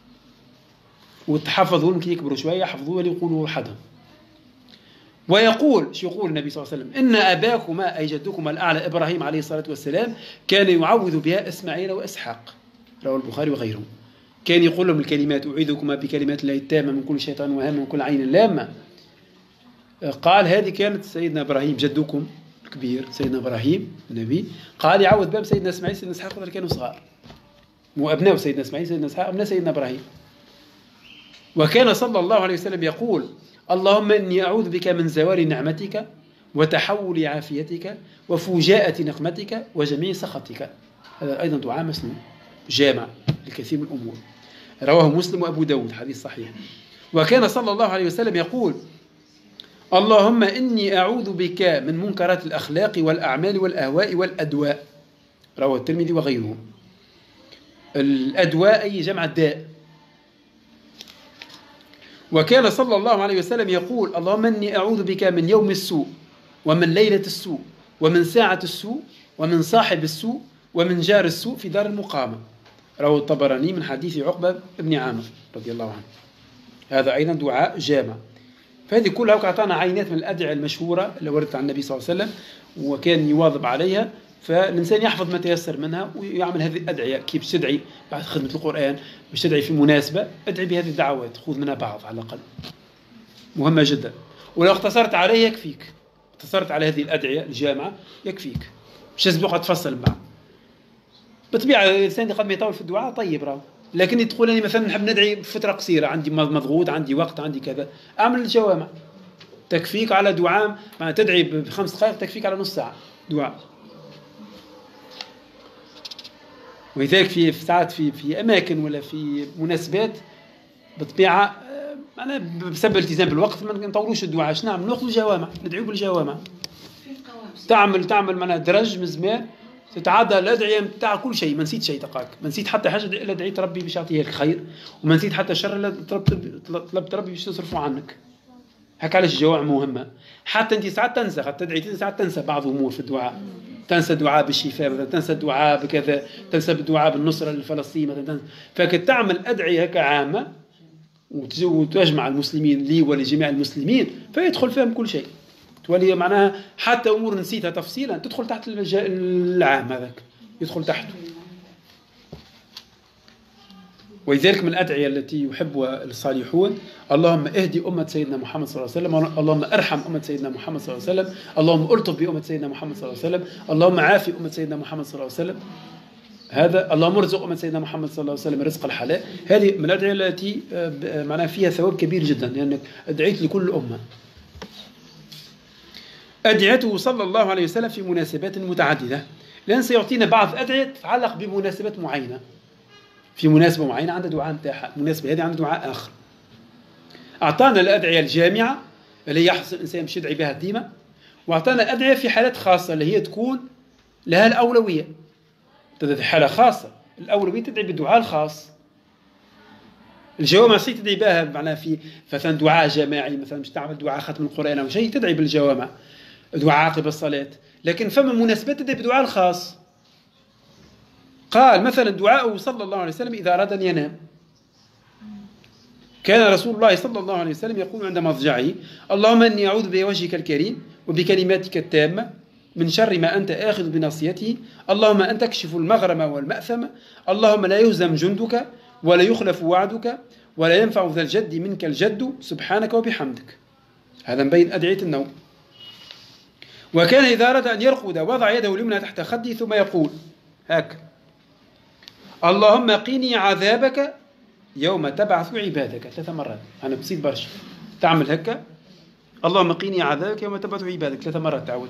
وتحفظون كي يكبروا شوية يحفظوه ويقولوا حدهم. ويقول شو يقول النبي صلى الله عليه وسلم إن أباكما أي جدكما الأعلى إبراهيم عليه الصلاة والسلام كان يعوذ بها إسماعيل وإسحاق، رواه البخاري وغيره. كان يقول لهم الكلمات أعيذكما بكلمات الله التامة من كل شيطان وهامة ومن كل عين لامة. قال هذه كانت سيدنا إبراهيم جدكم الكبير سيدنا إبراهيم النبي، قال يعوذ بها سيدنا إسماعيل سيدنا إسحاق وقت كانوا صغار، مو أبناء سيدنا إسماعيل سيدنا إسحاق أبناء سيدنا إبراهيم. وكان صلى الله عليه وسلم يقول اللهم إني أعوذ بك من زوال نعمتك وتحول عافيتك وفجاءة نقمتك وجميع سخطك. هذا أيضا دعاء مسنون جامع لكثير من الأمور، رواه مسلم وأبو داود حديث صحيح. وكان صلى الله عليه وسلم يقول اللهم إني أعوذ بك من منكرات الأخلاق والأعمال والأهواء والأدواء، رواه الترمذي وغيره. الأدواء أي جمع الداء. وكان صلى الله عليه وسلم يقول اللهم إني أعوذ بك من يوم السوء ومن ليلة السوء ومن ساعة السوء ومن صاحب السوء ومن جار السوء في دار المقامة، رواه الطبراني من حديث عقبة بن عامر رضي الله عنه. هذا أيضا دعاء جامع. فهذه كلها أعطانا عينات من الأدعية المشهورة اللي وردت عن النبي صلى الله عليه وسلم وكان يواظب عليها، فالإنسان يحفظ ما تيسر منها ويعمل هذه الأدعية. كيف تدعي بعد خدمة القرآن، باش تدعي في مناسبة ادعي بهذه الدعوات، خذ منها بعض على الأقل، مهمة جدا. ولو اقتصرت عليه يكفيك، اقتصرت على هذه الأدعية الجامعة يكفيك، مش لازم تقعد تفصل بعض. بطبيعة الإنسان قد ما يطول في الدعاء طيب راهو، لكن تقول أنا مثلا نحب ندعي بفترة قصيرة، عندي مضغوط عندي وقت عندي كذا، أعمل الجوامع تكفيك على دعاء، مع تدعي بخمس دقائق تكفيك على نص ساعة دعاء. ولذلك في ساعات في في أماكن ولا في مناسبات بطبيعة أنا بسبب الالتزام بالوقت ما نطولوش الدعاء، شنو نعمل؟ ناخذ الجوامع ندعو بالجوامع. تعمل تعمل معنا درج من زمان تتعدى الأدعية بتاع كل شيء، ما نسيت شيء تقاك، ما نسيت حتى حاجة إلا دعيت ربي باش يعطيها لك خير، وما نسيت حتى شر إلا طلبت ربي باش تصرفه عنك. هكا علاش الجوامع مهمة. حتى أنت ساعات تنسى، قد تدعي ساعات تنسى بعض الأمور في الدعاء، تنسى الدعاء بالشفاء مثلا، تنسى الدعاء بكذا، تنسى الدعاء بالنصرة لفلسطين مثلا. فكنت تعمل أدعية هكا عامة وتجمع المسلمين لي ولجميع المسلمين فيدخل فيهم كل شيء، تولي معناها حتى أمور نسيتها تفصيلا تدخل تحت العام هذاك، يدخل تحته. ولذلك من الأدعية التي يحبها الصالحون اللهم اهدي أمة سيدنا محمد صلى الله عليه وسلم، اللهم ارحم أمة سيدنا محمد صلى الله عليه وسلم، اللهم ألطف بأمة سيدنا محمد صلى الله عليه وسلم، اللهم عافي أمة سيدنا محمد صلى الله عليه وسلم. هذا اللهم ارزق أمة سيدنا محمد صلى الله عليه وسلم رزق الحلال. هذه من الأدعية التي معناها فيها ثواب كبير جدا لأنك أدعيت لكل أمة. أدعيته صلى الله عليه وسلم في مناسبات متعددة، لأن سيعطينا بعض أدعية تتعلق بمناسبات معينة، في مناسبة معينة عندها دعاء متاعها، المناسبة هذه عندها دعاء آخر. أعطانا الأدعية الجامعة اللي يحصل الإنسان باش يدعي بها ديما، وأعطانا أدعية في حالات خاصة اللي هي تكون لها الأولوية. في حالة خاصة الأولوية تدعي بالدعاء الخاص. الجوامع شيء تدعي بها معناها في مثلا دعاء جماعي، مثلا مش تعمل دعاء ختم القرآن أو شيء تدعي بالجوامع، دعاء عقب الصلاة. لكن فما مناسبات تدعي بالدعاء الخاص. قال مثلا دعاءه صلى الله عليه وسلم إذا أراد أن ينام، كان رسول الله صلى الله عليه وسلم يقول عند مضجعه: اللهم إني أعوذ بوجهك الكريم وبكلماتك التامة من شر ما أنت آخذ بناصيته، اللهم أنت تكشف المغرم والمأثم، اللهم لا يهزم جندك ولا يخلف وعدك ولا ينفع ذا الجد منك الجد سبحانك وبحمدك. هذا مبين أدعية النوم. وكان إذا أراد أن يرقد وضع يده اليمنى تحت خده ثم يقول هكذا: اللهم قني عذابك يوم تبعث عبادك. ثلاث مرات. أنا بسيط برشا تعمل هكا: اللهم قني عذابك يوم تبعث عبادك، ثلاث مرات تعود.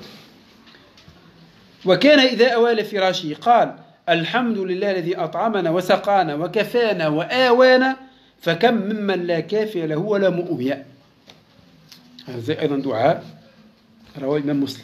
وكان إذا أوى لفراشه قال: الحمد لله الذي أطعمنا وسقانا وكفانا وآوانا، فكم ممن لا كافي له ولا مؤوي. هذا أيضا دعاء رواه الإمام مسلم.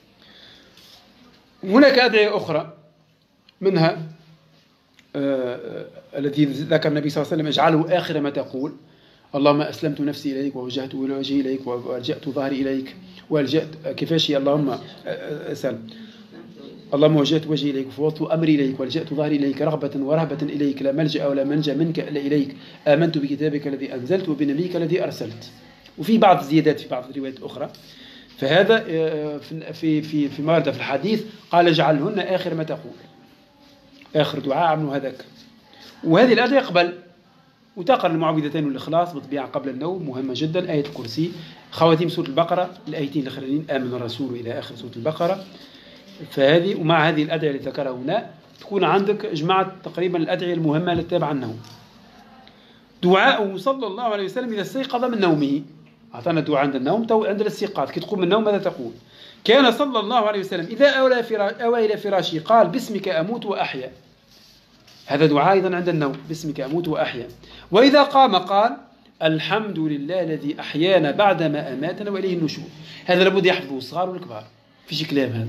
هناك أدعية أخرى منها آه الذي ذكر النبي صلى الله عليه وسلم: اجعله آخر ما تقول: اللهم أسلمت نفسي إليك ووجهت وجهي إليك وألجأت ظهري إليك وألجأت كفاشي اللهم أسلم اللهم وجهت وجهي إليك وفوضت أمري إليك والجأت ظهري إليك رغبة ورهبة إليك، لا ملجأ ولا منجا منك إلا إليك، آمنت بكتابك الذي أنزلت وبنبيك الذي أرسلت. وفي بعض الزيادات في بعض الروايات الأخرى. فهذا في في في مارد في الحديث قال: اجعلهن آخر ما تقول، آخر دعاء عملوا هذاك. وهذه الأدعية يقبل. وتقرأ المعوذتين والإخلاص بطبيعة قبل النوم، مهمة جدا. آية الكرسي، خواتيم سورة البقرة، الآيتين الأخرين آمن الرسول إلى آخر سورة البقرة. فهذه ومع هذه الأدعية اللي ذكرها هنا تكون عندك جمعت تقريبا الأدعية المهمة التي تابعة النوم. دعاءه صلى الله عليه وسلم إذا استيقظ من نومه. أعطانا الدعاء عند النوم، تو عند الاستيقاظ كي تقوم من النوم ماذا تقول؟ كان صلى الله عليه وسلم إذا أوى إلى فراشه قال: باسمك أموت وأحيا. هذا دعاء أيضا عند النوم: باسمك أموت وأحيا. وإذا قام قال: الحمد لله الذي أحيانا بعدما أماتنا وإليه النشور. هذا لابد يحفظه الصغار والكبار، فيش كلام. هذا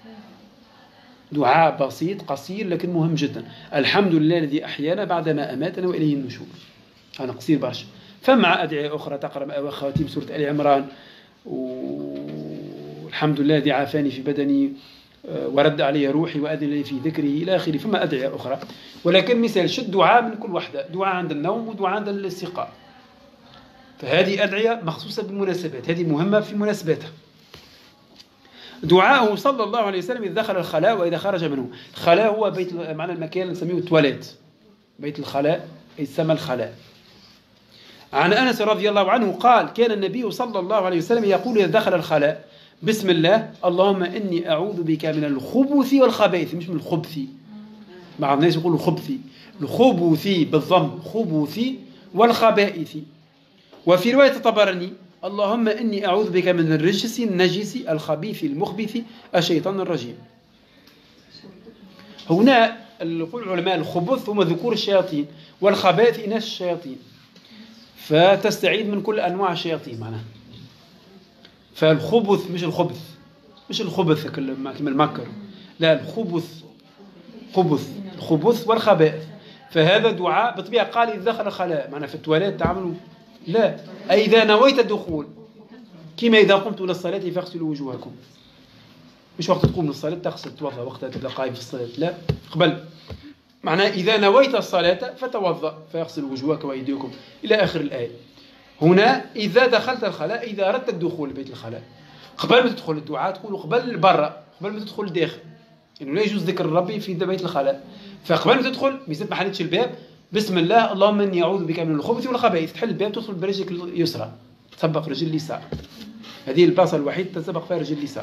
دعاء بسيط قصير لكن مهم جدا: الحمد لله الذي أحيانا بعدما أماتنا وإليه النشور. أنا قصير برشا. فمع أدعية أخرى تقرأ خواتيم سورة آل عمران: والحمد لله الذي عافاني في بدني ورد علي روحي وأذن لي في ذكره إلى آخره. فما أدعية أخرى، ولكن مثال شد دعاء من كل واحدة: دعاء عند النوم ودعاء عند الاستيقاظ. فهذه أدعية مخصوصة بالمناسبات، هذه مهمة في مناسباتها. دعاءه صلى الله عليه وسلم إذا دخل الخلاء وإذا خرج منه. الخلاء هو بيت معنى المكان نسميه التواليت، بيت الخلاء يسمى الخلاء. عن أنس رضي الله عنه قال: كان النبي صلى الله عليه وسلم يقول إذا دخل الخلاء: بسم الله، اللهم إني أعوذ بك من الخبث والخبائث. مش من الخبث، بعض الناس يقولوا خبث، الخبث بالضم، خبث والخبائث. وفي رواية الطبراني: اللهم إني أعوذ بك من الرجس النجس الخبيث المخبث الشيطان الرجيم. هنا يقول العلماء: الخبث هم ذكور الشياطين والخبائث إناث الشياطين، فتستعيد من كل أنواع الشياطين معناها. فالخبث مش الخبث، مش الخبث كما المكر، لا، الخبث خبث الخبث والخبائث. فهذا دعاء بطبيعة قال إذا دخل الخلاء، معناها في التواليت تعملوا لا، أي إذا نويت الدخول، كما إذا قمت إلى الصلاة فاغسلوا وجوهكم. مش وقت تقوم للصلاة تغسل توضأ وقتها تبدأ قائم في الصلاة، لا، قبل. معناه إذا نويت الصلاة فتوضأ فاغسل وجوهك وأيديكم إلى آخر الآية. هنا إذا دخلت الخلاء، إذا أردت الدخول لبيت الخلاء، قبل ما تدخل الدعاء تقول قبل برا، قبل ما تدخل الداخل، إنه لا يجوز ذكر ربي في بيت الخلاء. فقبل ما تدخل ميزات ما حلتش الباب، بسم الله، اللهم إني أعوذ بك من الخبث والخبائث. تحل الباب تدخل برجلك اليسرى، تسبق رجل اليسار. هذه البلاصة الوحيدة تسبق فيها رجل اليسار.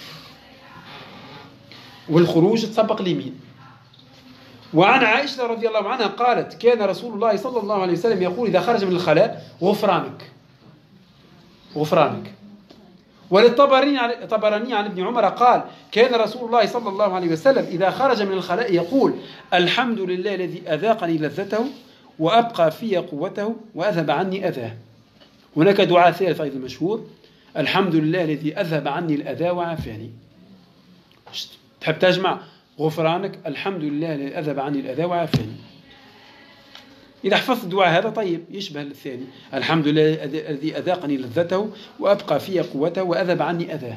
والخروج تسبق اليمين. وعن عائشة رضي الله عنها قالت: كان رسول الله صلى الله عليه وسلم يقول إذا خرج من الخلاء: غفرانك غفرانك. وللطبراني عن ابن عمر قال: كان رسول الله صلى الله عليه وسلم إذا خرج من الخلاء يقول: الحمد لله الذي أذاقني لذته وأبقى في قوته وأذهب عني أذاه. هناك دعاء ثالث أيضا مشهور: الحمد لله الذي أذهب عني الأذى وعافاني. تحب تجمع غفرانك الحمد لله الذي أذهب عني الأذى وعافاني. إذا حفظت الدعاء هذا طيب يشبه الثاني، الحمد لله الذي أذاقني لذته وأبقى في قوته وأذهب عني أذاه.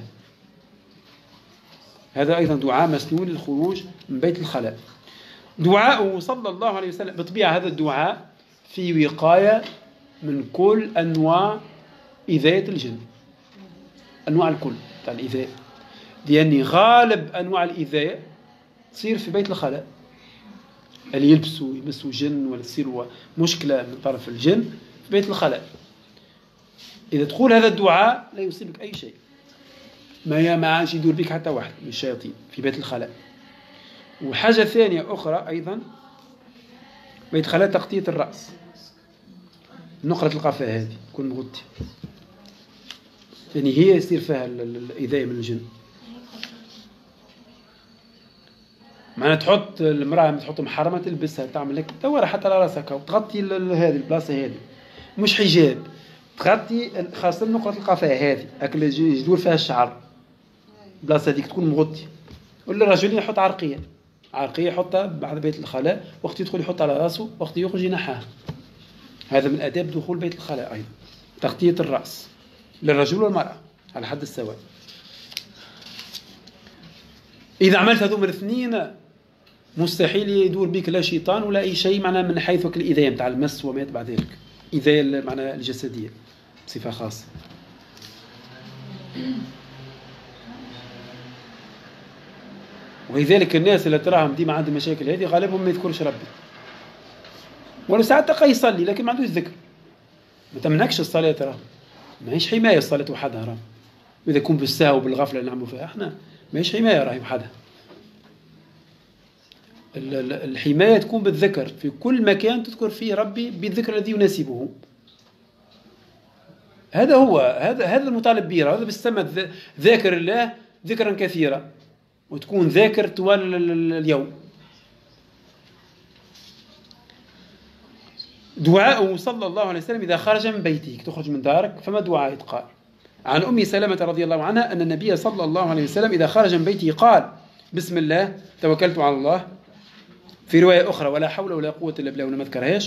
هذا أيضا دعاء مسنون للخروج من بيت الخلاء. دعاءه صلى الله عليه وسلم بطبيعة هذا الدعاء في وقاية من كل أنواع إذاية الجن، أنواع الكل تاع الإذاية، لأن غالب أنواع الإذاية تصير في بيت الخلاء، اللي يلبسوا يمسوا جن ولا تصير مشكلة من طرف الجن في بيت الخلاء. إذا تقول هذا الدعاء لا يصيبك أي شيء، ما ما عادش يدور بك حتى واحد من الشياطين في بيت الخلاء. وحاجة ثانية أخرى أيضا بيت الخلاء تغطية الرأس، نقرة القفا هذه تكون مغطية، يعني هي يصير فيها الإذاية من الجن. معناها تحط المرأة تحط محرمة تلبسها تعمل لك دورة حتى على راسك وتغطي هذه البلاصة هذه، مش حجاب، تغطي خاصة نقرة القفا هذه أكل يدور فيها الشعر، البلاصة هذيك تكون مغطية. ولا الرجل يحط عرقية، عرقية يحطها بعد بيت الخلاء، وقت يدخل يحط على راسه، وقت يخرج ينحاها. هذا من آداب دخول بيت الخلاء أيضا، تغطية الرأس للرجل والمرأة على حد السواء. إذا عملت هذوما الاثنين مستحيل يدور بك لا شيطان ولا أي شيء، معناه من حيث الإذاية متاع المس وما يتبع ذلك، إذاية معناها الجسدية بصفة خاصة. ولذلك الناس اللي تراهم ديما عندهم مشاكل هذه غالبهم ما يذكرش ربي، ولو ساعات تلقى يصلي لكن ما عندوش ذكر. ما تمنكش الصلاة تراه، ما هيش حماية الصلاة وحدها راه، إذا كون بالسهو وبالغفلة اللي نعملوا فيها احنا ما هيش حماية راهي وحدها. الحماية تكون بالذكر، في كل مكان تذكر فيه ربي بالذكر الذي يناسبه. هذا هو هذا هذا المطالب به، هذا بالسمى ذاكر الله ذكرا كثيرا، وتكون ذاكر طوال اليوم. دعاءه صلى الله عليه وسلم إذا خرج من بيتك، تخرج من دارك فما دعاء يتقال. عن أم سلمة رضي الله عنها أن النبي صلى الله عليه وسلم إذا خرج من بيته قال بسم الله توكلت على الله. في رواية أخرى ولا حول ولا قوة إلا بالله، ولا ما ذكرهاش،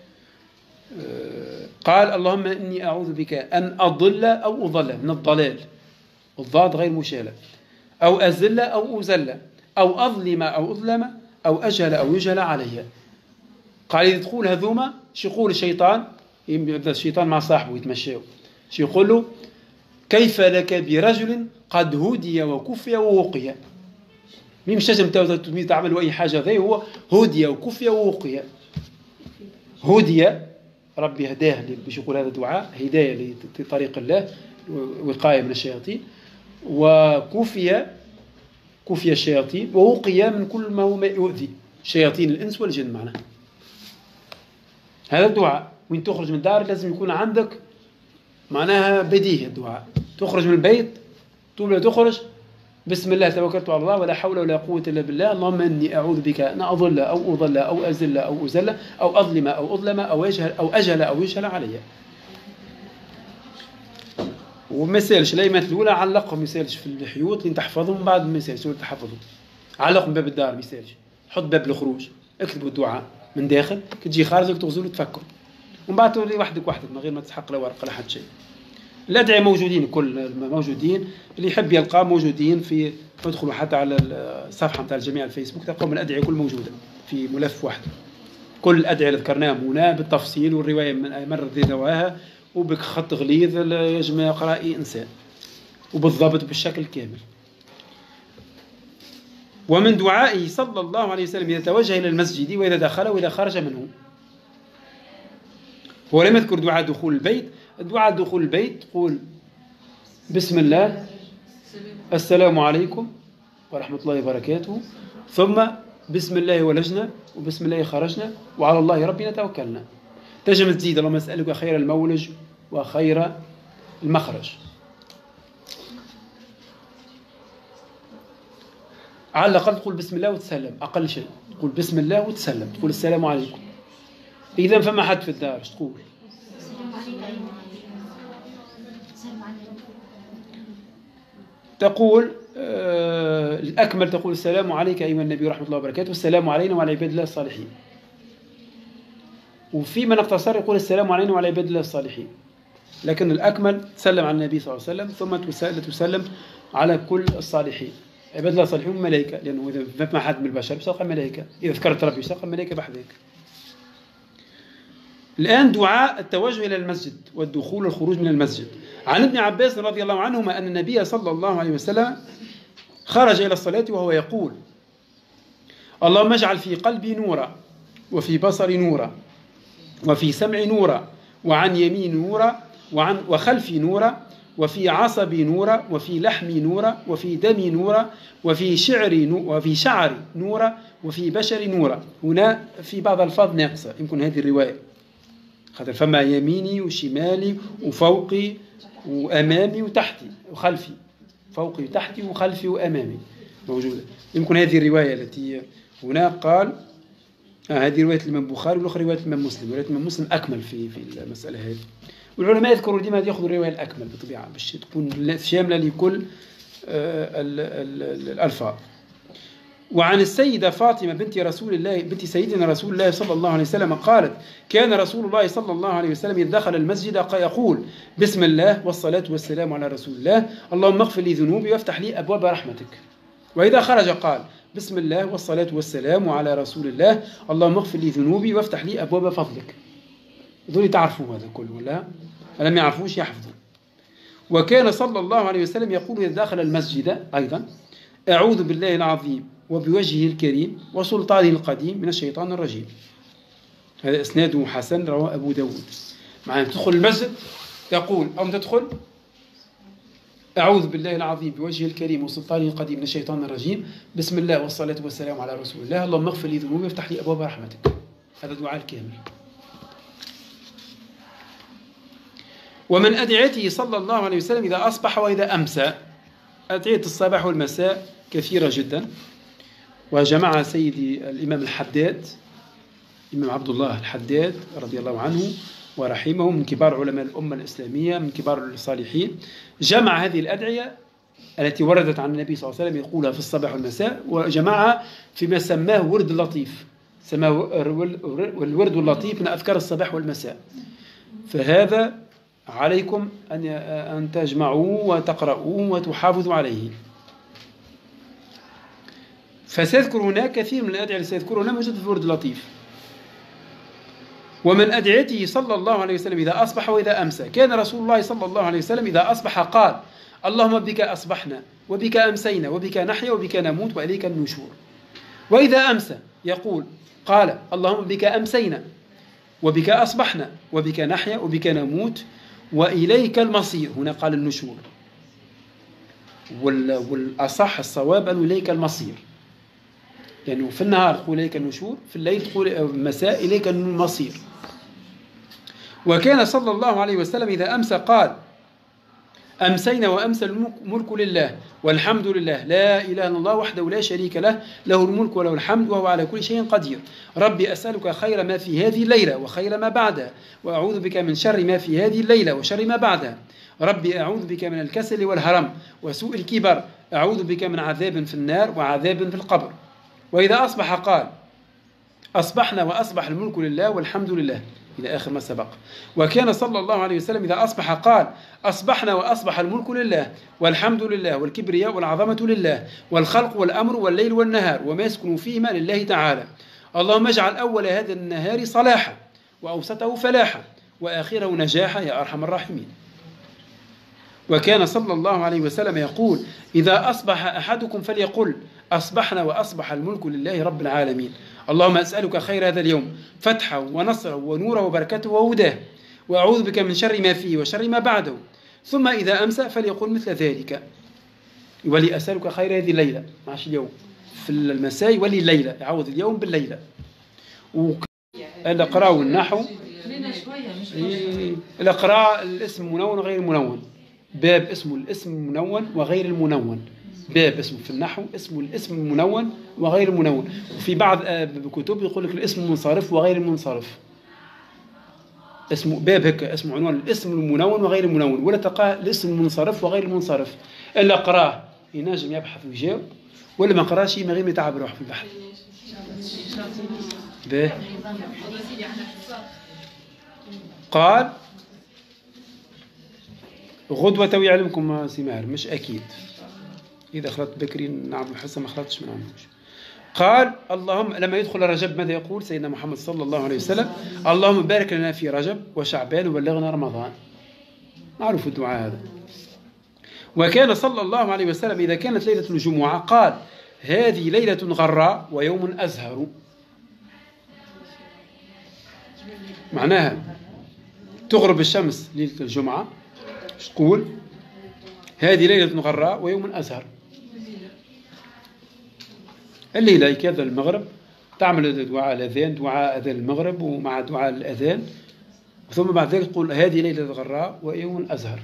قال اللهم إني أعوذ بك أن أضل أو أضل، من الضلال الضاد غير مشالة، أو أزل أو أزل، أو أظلم أو أظلم، أو أجهل أو يجهل علي. قال إذا تقول هذوما شو يقول الشيطان؟ يبدأ الشيطان مع صاحبه يتمشوا، شو يقول له؟ كيف لك برجل قد هدي وكفي ووقي. مين مش لازم تعمل أي حاجة، ذي هو هدي وكفي ووقي. هدي ربي هداه باش يقول هذا دعاء هداية لطريق الله، وقاية من الشياطين. وكفي كفي الشياطين، ووقي من كل ما هو يؤذي شياطين الإنس والجن. معنا هذا الدعاء وين تخرج من دار لازم يكون عندك معناها بديهي. الدعاء تخرج من البيت طول ما تخرج بسم الله توكلت على الله ولا حول ولا قوة إلا بالله، اللهم إني أعوذ بك أن أضل أو أضل أو أزل أو أزل أو أظلم أو أظلم أو يجهل أو أجهل أو يجهل علي. وما يسالش لا يمثل ولا علقهم، ما يسالش في الحيوط اللي تحفظهم بعد ما يسالش ولا تحفظهم، علقهم باب الدار ما يسالش، حط باب الخروج اكتبوا الدعاء من داخل، كي تجي خارجك تغزل وتفكر، ومن بعد تولي وحدك وحدك من غير ما تسحق لا ورقه لا حد شيء. الأدعية موجودين، كل موجودين، اللي يحب يلقى موجودين في، تدخلوا حتى على الصفحة نتاع الجميع الفيسبوك تلقوا من الأدعية كل موجودة في ملف واحد، كل الأدعية اللي ذكرناها هنا بالتفصيل، والرواية من مرة ذواها وبخط غليظ يجمع يقرأ أي إنسان وبالضبط بالشكل كامل. ومن دعائه صلى الله عليه وسلم إذا توجه إلى المسجد وإذا دخل وإذا خرج منه، هو لم يذكر دعاء دخول البيت. دعاء دخول البيت تقول بسم الله السلام عليكم ورحمة الله وبركاته، ثم بسم الله ولجنا وبسم الله خرجنا وعلى الله ربنا توكلنا. تجم تزيد اللهم أسألك خير المولج وخير المخرج. على الأقل تقول بسم الله وتسلم، أقل شيء تقول بسم الله وتسلم، تقول السلام عليكم. إذا فما حد في الدار ايش تقول؟ تقول آه الأكمل تقول السلام عليك أيها النبي ورحمة الله وبركاته، والسلام علينا وعلى عباد الله الصالحين. وفي من اقتصر يقول السلام علينا وعلى عباد الله الصالحين، لكن الأكمل تسلم على النبي صلى الله عليه وسلم ثم تسلم على كل الصالحين. عباد الله الصالحين ملائكة، لأنه إذا ما حد من البشر بيسلقى ملائكة، إذا ذكرت ربي بيسلقى ملائكة بحذاك. الآن دعاء التوجه إلى المسجد والدخول والخروج من المسجد. عن ابن عباس رضي الله عنهما أن النبي صلى الله عليه وسلم خرج إلى الصلاة وهو يقول: اللهم اجعل في قلبي نورا، وفي بصري نورا، وفي سمعي نورا، وعن يميني نورا، وعن وخلفي نورا، وفي عصبي نورا، وفي لحمي نورا، وفي دمي نورا، وفي شعري نورا، وفي شعري نورا، وفي بشري نورا. هنا في بعض الألفاظ ناقصة، يمكن هذه الرواية خاطر فما يميني وشمالي وفوقي وأمامي وتحتي وخلفي، فوقي وتحتي وخلفي وأمامي موجودة. يمكن هذه الرواية التي هنا قال آه هذه رواية الإمام البخاري، والأخرى رواية الإمام مسلم. رواية الإمام مسلم أكمل في في المسألة هذه، والعلماء يذكروا ديما يأخذوا الرواية الأكمل بطبيعة باش تكون شاملة لكل آه الألفاظ. وعن السيدة فاطمة بنت رسول الله بنت سيدنا رسول الله صلى الله عليه وسلم قالت: كان رسول الله صلى الله عليه وسلم إذ دخل المسجد يقول: بسم الله والصلاة والسلام على رسول الله، اللهم اغفر لي ذنوبي وافتح لي أبواب رحمتك. وإذا خرج قال: بسم الله والصلاة والسلام على رسول الله، اللهم اغفر لي ذنوبي وافتح لي أبواب فضلك. دول تعرفوا هذا كله ولا لم يعرفوش يحفظوا. وكان صلى الله عليه وسلم يقول إذا دخل المسجد أيضا: أعوذ بالله العظيم وبوجهه الكريم وسلطانه القديم من الشيطان الرجيم. هذا إسناده حسن، رواه أبو داود. معناه تدخل المسجد تقول أو تدخل: أعوذ بالله العظيم بوجهه الكريم وسلطانه القديم من الشيطان الرجيم، بسم الله والصلاة والسلام على رسول الله، اللهم اغفر لي ذنوبي وافتح لي أبواب رحمتك. هذا دعاء الكامل. ومن أدعيته صلى الله عليه وسلم إذا أصبح وإذا أمسى. أدعية الصباح والمساء كثيرة جدا، وجمع سيدي الإمام الحداد، الإمام عبد الله الحداد رضي الله عنه ورحمه، من كبار علماء الأمة الإسلامية، من كبار الصالحين، جمع هذه الأدعية التي وردت عن النبي صلى الله عليه وسلم يقولها في الصباح والمساء، وجمعها فيما سماه ورد اللطيف، سماه الورد اللطيف من أذكار الصباح والمساء. فهذا عليكم أن أن تجمعوه وتقرؤوه وتحافظوا عليه. فسيذكر هناك كثير من الأدعية التي سيذكرها هنا موجودة في الورد اللطيف. ومن أدعيته صلى الله عليه وسلم إذا أصبح وإذا أمسى. كان رسول الله صلى الله عليه وسلم إذا أصبح قال: اللهم بك أصبحنا وبك أمسينا وبك نحيا وبك نموت وإليك النشور. وإذا أمسى يقول قال: اللهم بك أمسينا وبك أصبحنا وبك نحيا وبك نموت وإليك المصير. هنا قال النشور، والأصح الصواب أن إليك المصير، لأنه يعني في النهار تقول إليك النشور، في الليل تقول المساء إليك المصير. وكان صلى الله عليه وسلم إذا أمسى قال: أمسينا وأمسى الملك لله والحمد لله، لا إله إلا الله وحده لا شريك له، له الملك وله الحمد وهو على كل شيء قدير. ربي أسألك خير ما في هذه الليلة وخير ما بعدها، وأعوذ بك من شر ما في هذه الليلة وشر ما بعدها. ربي أعوذ بك من الكسل والهرم وسوء الكبر، أعوذ بك من عذاب في النار وعذاب في القبر. وإذا أصبح قال: أصبحنا وأصبح الملك لله والحمد لله، إلى آخر ما سبق. وكان صلى الله عليه وسلم إذا أصبح قال: أصبحنا وأصبح الملك لله والحمد لله والكبرياء والعظمة لله والخلق والأمر والليل والنهار وما يسكن فيهما لله تعالى. اللهم اجعل أول هذا النهار صلاحا وأوسطه فلاحا وآخره نجاحا يا أرحم الراحمين. وكان صلى الله عليه وسلم يقول: إذا أصبح أحدكم فليقل: أصبحنا وأصبح الملك لله رب العالمين، اللهم أسألك خير هذا اليوم، فتحه ونصره ونوره وبركته وهداه، وأعوذ بك من شر ما فيه وشر ما بعده. ثم إذا أمسى فليقول مثل ذلك: ولي أسألك خير هذه الليلة، معش اليوم في المساء، ولي الليلة، يعوض اليوم بالليلة. الإقراء والنحو، الإقراء الاسم منون وغير منون، باب اسمه الاسم المنون وغير المنون، باب اسمه في النحو اسمه الاسم المنون وغير المنون. وفي بعض الكتب يقول لك الاسم المنصرف وغير المنصرف، اسمه باب هيك اسمه عنوان الاسم المنون وغير المنون، ولا تلقى الاسم المنصرف وغير المنصرف. إلا قراه ينجم يبحث ويجاوب، ولا ما قراش ما غير يتعب روحه في البحث. به قال غدوة تو يعلمكم سي ماهر، مش أكيد إذا خلطت بكري نعم الحصة ما خلطتش ما نعملوش. قال اللهم لما يدخل رجب ماذا يقول سيدنا محمد صلى الله عليه وسلم؟ اللهم بارك لنا في رجب وشعبان وبلغنا رمضان. معروف الدعاء هذا. وكان صلى الله عليه وسلم إذا كانت ليلة الجمعة قال هذه ليلة غراء ويوم أزهر. معناها تغرب الشمس ليلة الجمعة تقول هذه ليلة غراء ويوم أزهر. الليلة كذا المغرب تعمل دعاء الأذان، دعاء أذان المغرب ومع دعاء الأذان، ثم بعد ذلك تقول هذه ليلة غراء ويوم أزهر.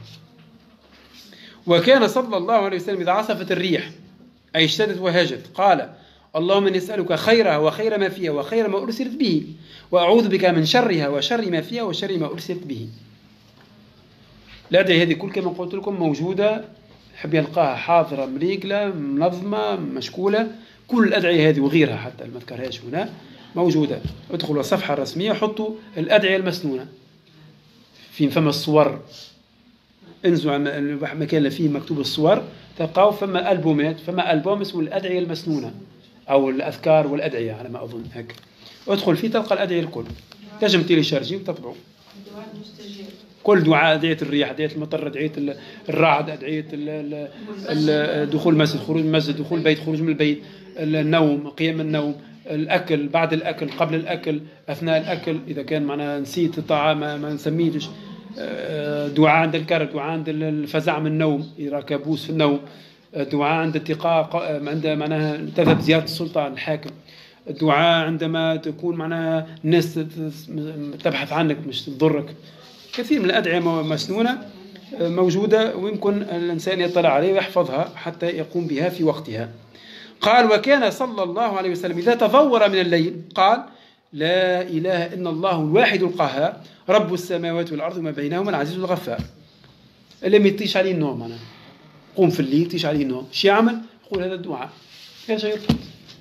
وكان صلى الله عليه وسلم إذا عصفت الريح أي اشتدت وهاجت قال اللهم إني أسألك خيرها وخير ما فيها وخير ما أرسلت به، وأعوذ بك من شرها وشر ما فيها وشر ما أرسلت به. الأدعية هذه كل كما قلت لكم موجودة، حب يلقاها حاضرة مريقلة منظمة مشكولة، كل الأدعية هذه وغيرها حتى ما تذكرهاش هنا موجودة. ادخلوا الصفحة الرسمية حطوا الأدعية المسنونة في فما الصور، انزوا عن المكان اللي فيه مكتوب الصور تلقاوا فما ألبومات، فما ألبوم اسمه الأدعية المسنونة أو الأذكار والأدعية على ما أظن هيك. ادخل فيه تلقى الأدعية الكل، تجم تيليشارجي وتطبعوا كل دعاء، أدعية الريح، أدعية المطر، أدعية الرعد، أدعية دخول المسجد، خروج من المسجد، دخول البيت، خروج من البيت، النوم، قيام النوم، الأكل، بعد الأكل، قبل الأكل، أثناء الأكل، إذا كان معنا نسيت الطعام ما نسميتش، دعاء عند الكرب، دعاء عند الفزع من النوم إذا كابوس في النوم، دعاء عند اتقاء عند معناها تذهب زيارة السلطان الحاكم، الدعاء عندما تكون معناها الناس تبحث عنك مش تضرك. كثير من الأدعية مسنونة موجودة ويمكن الإنسان يطلع عليها ويحفظها حتى يقوم بها في وقتها. قال وكان صلى الله عليه وسلم إذا تضور من الليل قال لا إله إلا الله الواحد القهار رب السماوات والأرض وما بينهما العزيز الغفار. اللي ما يطيش عليه النوم أنا قوم في الليل يطيش عليه النوم شو يعمل؟ يقول هذا الدعاء يرجع يرقد.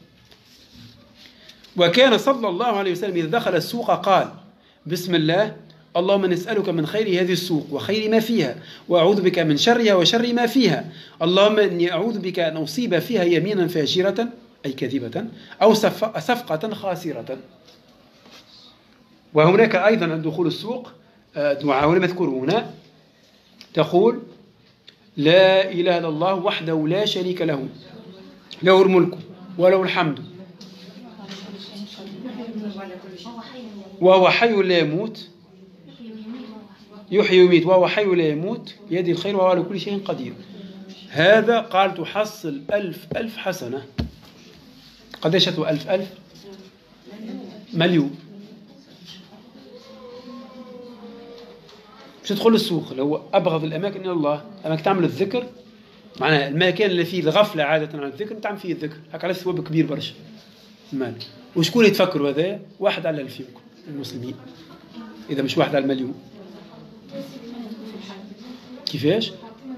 وكان صلى الله عليه وسلم إذا دخل السوق قال بسم الله اللهم نسألك من خير هذه السوق وخير ما فيها، وأعوذ بك من شرها وشر ما فيها، اللهم إني أعوذ بك أن أصيب فيها يمينا فاجرة أي كذبة أو صفقة خاسرة. وهناك أيضا عند دخول السوق دعاء مذكور هنا تقول لا إله إلا الله وحده لا شريك له له الملك وله الحمد وهو حي لا يموت يحيي ويميت وهو حي لا يموت بيده الخير وهو على كل شيء قدير. هذا قال تحصل ألف ألف حسنة. قديش هو ألف ألف؟ مليون. مش تدخل السوق اللي هو أبغض الأماكن إلى الله، أماكن تعمل الذكر معناها المكان اللي فيه الغفلة عادة عن الذكر تعمل فيه الذكر هكا على ثواب كبير برشا مال. وشكون يتفكروا هذا؟ واحد على ألف يمكن المسلمين إذا مش واحد على المليون. كيفاش؟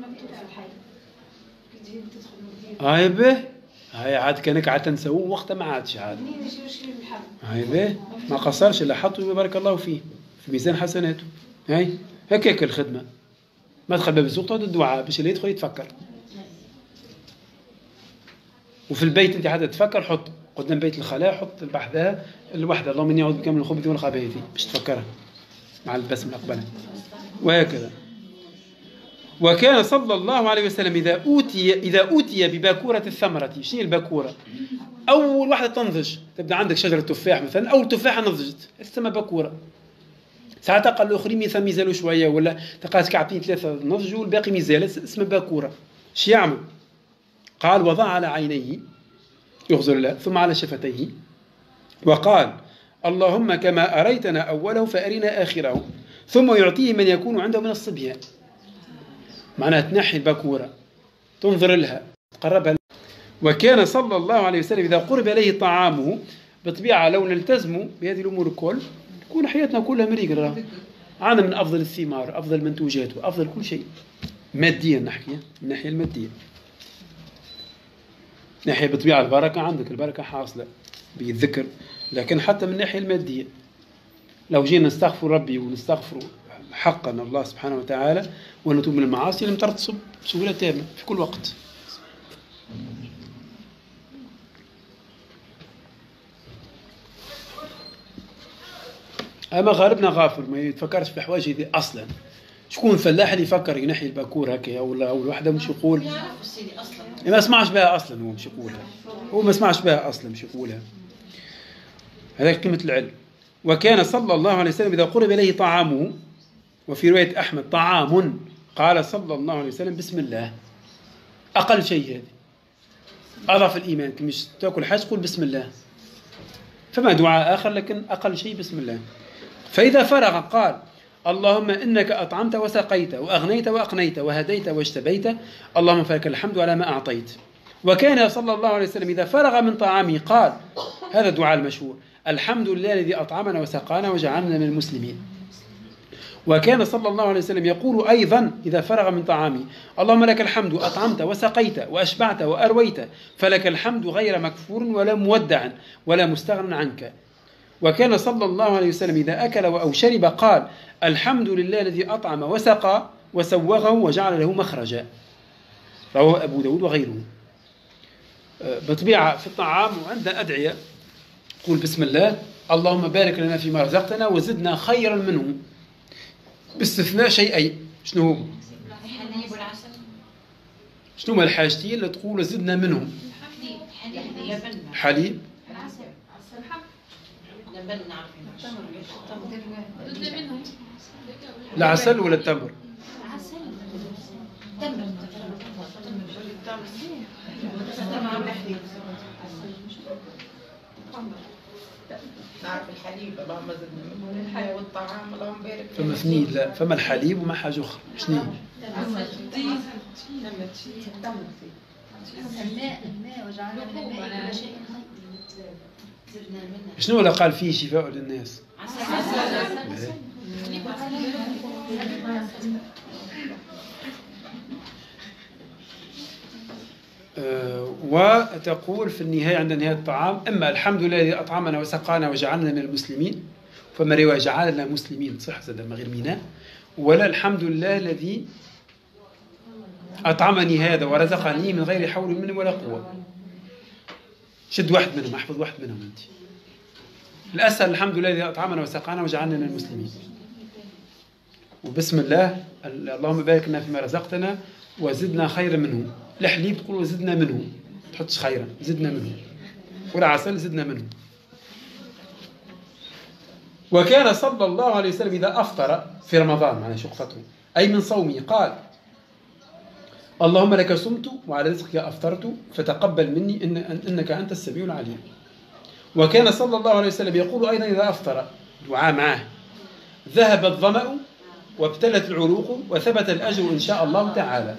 هاي به هاي عاد كانك عاد تنسوه وقتها ما عادش عاد هاي به ما قصرش إلا حطوا بارك الله فيه في ميزان حسناته. هاي هكاك الخدمة ما تدخل باب السوق تقعد الدعاء باش اللي يدخل يتفكر. وفي البيت انت حتى تفكر حط قدام بيت الخلاء حط البحذاء الوحدة اللهم اني اعوذ بك من الخبث والخبائث باش تفكرها مع البسمة الأقبلة وهكذا. وكان صلى الله عليه وسلم إذا أوتي إذا أوتي بباكورة الثمرة. شنو الباكورة؟ أول واحدة تنضج، تبدأ عندك شجرة تفاح مثلا أول تفاحة نضجت تسمى باكورة. ساعات قال الآخرين ميزالوا شوية ولا تلقى كعبتين ثلاثة نضجوا والباقي ميزال اسمه باكورة. شو يعمل؟ قال وضع على عينيه يغزر الله ثم على شفتيه وقال اللهم كما أريتنا أوله فأرنا آخره ثم يعطيه من يكون عنده من الصبيان. معناها تنحي الباكورة تنظر لها تقربها. وكان صلى الله عليه وسلم إذا قرب إليه طعامه بطبيعة لو نلتزموا بهذه الأمور الكل تكون حياتنا كلها مريقة. عنا من أفضل الثمار أفضل المنتوجات وأفضل كل شيء ماديا نحكي، من الناحية المادية، ناحية بطبيعة البركة عندك، البركة حاصلة بالذكر، لكن حتى من الناحية المادية لو جينا نستغفر ربي ونستغفر حقا الله سبحانه وتعالى ونتوب من المعاصي لم ترتصب بسهولة تامة في كل وقت. أما غالبنا غافل ما يتفكرش في حوايج هذه أصلا. شكون فلاح اللي يفكر ينحي الباكور هكا ولا الوحدة مش يقول ما اسمعش بها أصلا، هو مش يقولها، هو ما اسمعش بها أصلا مش يقولها. هذا قيمة العلم. وكان صلى الله عليه وسلم إذا قرب إليه طعامه، وفي رواية أحمد طعام، قال صلى الله عليه وسلم بسم الله. أقل شيء هذه، أضعف الإيمان، مش تأكل حاجة تقول بسم الله، فما دعاء آخر، لكن أقل شيء بسم الله. فإذا فرغ قال اللهم إنك أطعمت وسقيت وأغنيت وأقنيت وهديت واجتبيت، اللهم فلك الحمد على ما أعطيت. وكان صلى الله عليه وسلم إذا فرغ من طعامه قال، هذا الدعاء المشهور، الحمد لله الذي أطعمنا وسقانا وجعلنا من المسلمين. وكان صلى الله عليه وسلم يقول أيضا إذا فرغ من طعامه اللهم لك الحمد أطعمت وسقيت وأشبعت وأرويت، فلك الحمد غير مكفور ولا مودع ولا مستغنى عنك. وكان صلى الله عليه وسلم إذا أكل أو شرب قال الحمد لله الذي أطعم وسقى وسوغه وجعل له مخرجا، رواه أبو داود وغيره. بطبيعة في الطعام وعندنا أدعية، قول بسم الله اللهم بارك لنا فيما رزقتنا وزدنا خيرا منه، باستثناء شيئين. شنو هو؟ الحليب والعسل. شنو هما الحاجتين اللي تقول زدنا منهم؟ الحليب، العسل، لبن، العسل ولا التمر؟ العسل، تمر، نعرف الحليب اللهم زدنا منه، الحليب والطعام اللهم بارك. فما اثنين، لا فما الحليب وما حاجة أخرى. شنو؟ الماء، الماء وجعلنا من الماء كل شيء خير. شنو اللي قال فيه شفاء للناس؟ عسل. أه وتقول في النهاية عند نهاية الطعام إما الحمد لله الذي أطعمنا وسقانا وجعلنا من المسلمين، فما رواية جعلنا مسلمين صح زاد ما غير ميناء، ولا الحمد لله الذي أطعمني هذا ورزقني من غير حول مني ولا قوة. شد واحد منهم، احفظ واحد منهم أنت. الأسهل الحمد لله الذي أطعمنا وسقانا وجعلنا من المسلمين، وبسم الله اللهم بارك لنا فيما رزقتنا وزدنا خيرا منه. الحليب تقول وزدنا منه، تحطش خيرا، زدنا منه. والعسل زدنا منه. وكان صلى الله عليه وسلم إذا أفطر في رمضان، معنى شقفته أي من صومه، قال اللهم لك صمت وعلى رزقك أفطرت فتقبل مني إن إنك أنت السميع العليم. وكان صلى الله عليه وسلم يقول أيضا إذا أفطر دعاء معه ذهب الظمأ وابتلت العروق وثبت الأجر إن شاء الله تعالى.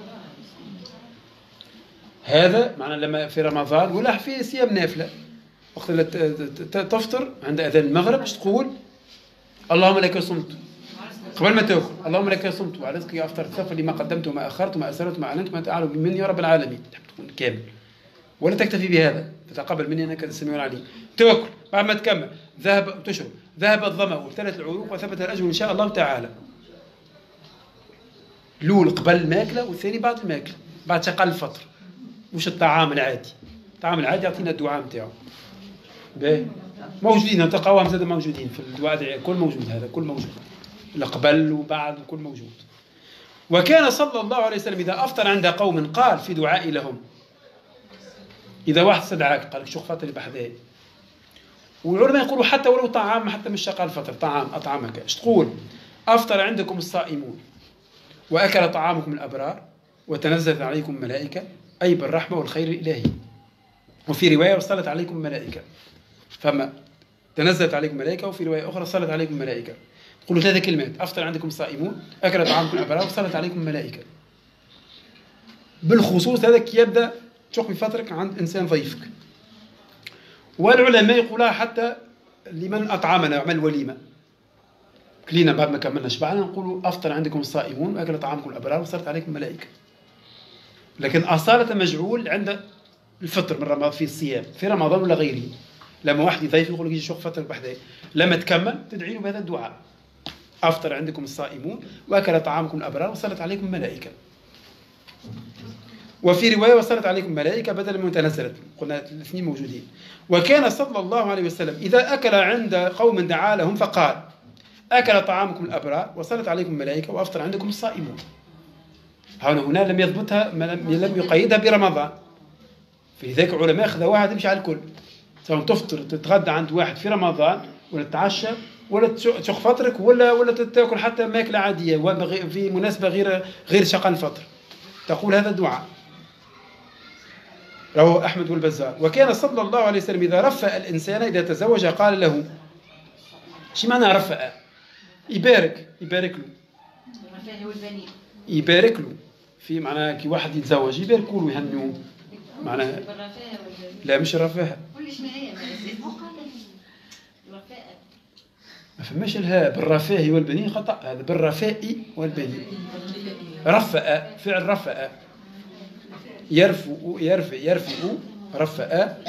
هذا معنى لما في رمضان ولا في صيام نافلة، وقت تفطر عند أذان المغرب باش تقول اللهم لك صمت قبل ما تاكل، اللهم لك صمت وعلى رزقك أفطرت، تغفر لي ما قدمت وما أخرت وما أسررت وما أعلنت وما تعالى مني يا رب العالمين، تكون كامل ولا تكتفي بهذا، فتقبل مني انك السميع العليم. تاكل بعد ما تكمل ذهب تشرب ذهب الظمأ وابتلت العروق وثبت الأجر إن شاء الله تعالى. الأول قبل الماكلة والثاني بعد الماكلة، بعد شقال الفطر. وش الطعام العادي؟ الطعام العادي يعطينا الدعاء نتاعو. باهي موجودين نتقاوهم زاد موجودين في الدعاء، كل موجود، هذا كل موجود، قبل وبعد وكل موجود. وكان صلى الله عليه وسلم إذا أفطر عند قوم قال في دعاء لهم، إذا واحد استدعاك قال لك شو خاطري بحذاي، والعلماء يقولوا حتى ولو طعام، حتى مش شقال الفطر، طعام أطعمك، ايش تقول؟ أفطر عندكم الصائمون وأكل طعامكم الأبرار وتنزلت عليكم ملائكة، أي بالرحمة والخير الإلهي. وفي رواية وصلت عليكم ملائكة، فما تنزلت عليكم ملائكة، وفي رواية أخرى صلت عليكم ملائكة. تقولوا ثلاث كلمات، أفطر عندكم الصائمون، أكل طعامكم الأبرار، وصلت عليكم ملائكة. بالخصوص هذاك يبدأ تشوف بفطرك عند إنسان ضيفك. والعلماء يقولها حتى لمن أطعمنا، عمل وليمة، كلينا بعد ما كملنا شبعنا نقولوا أفطر عندكم الصائمون وأكل طعامكم الأبرار وصلت عليكم الملائكة. لكن أصالة مجعول عند الفطر من رمضان في الصيام في رمضان ولا غيره. لما واحد يضيف يقول لك يجي شوف فترة بحذاه، لما تكمل تدعي له بهذا الدعاء: أفطر عندكم الصائمون وأكل طعامكم الأبرار وصلت عليكم الملائكة. وفي رواية وصلت عليكم ملائكة بدل من تنزلت، قلنا الاثنين موجودين. وكان صلى الله عليه وسلم إذا أكل عند قوم دعا لهم فقال: أكل طعامكم الأبرار وصلت عليكم ملائكة وأفطر عندكم الصائمون. هنا هنا لم يضبطها، لم يقيدها برمضان. في ذلك علماء أخذ واحد يمشي على الكل، سواء تفطر تتغدى عند واحد في رمضان ولا تتعشى ولا تشق فطرك ولا ولا تاكل حتى ماكلة عادية في مناسبة غير غير شقن الفطر، تقول هذا الدعاء. رواه أحمد والبزار. وكان صلى الله عليه وسلم إذا رفأ الإنسان إذا تزوج قال له، شو معنى رفأ؟ يبارك يبارك له، يبارك له في معناه كي واحد يتزوج يباركوا له يهنوه معناها. لا مش الرفاهة، ما فماش الها بالرفاه والبنين خطأ، هذا بالرفاء والبنين. رفأ فعل رفأ، يرفع يرفع يرفع رفأ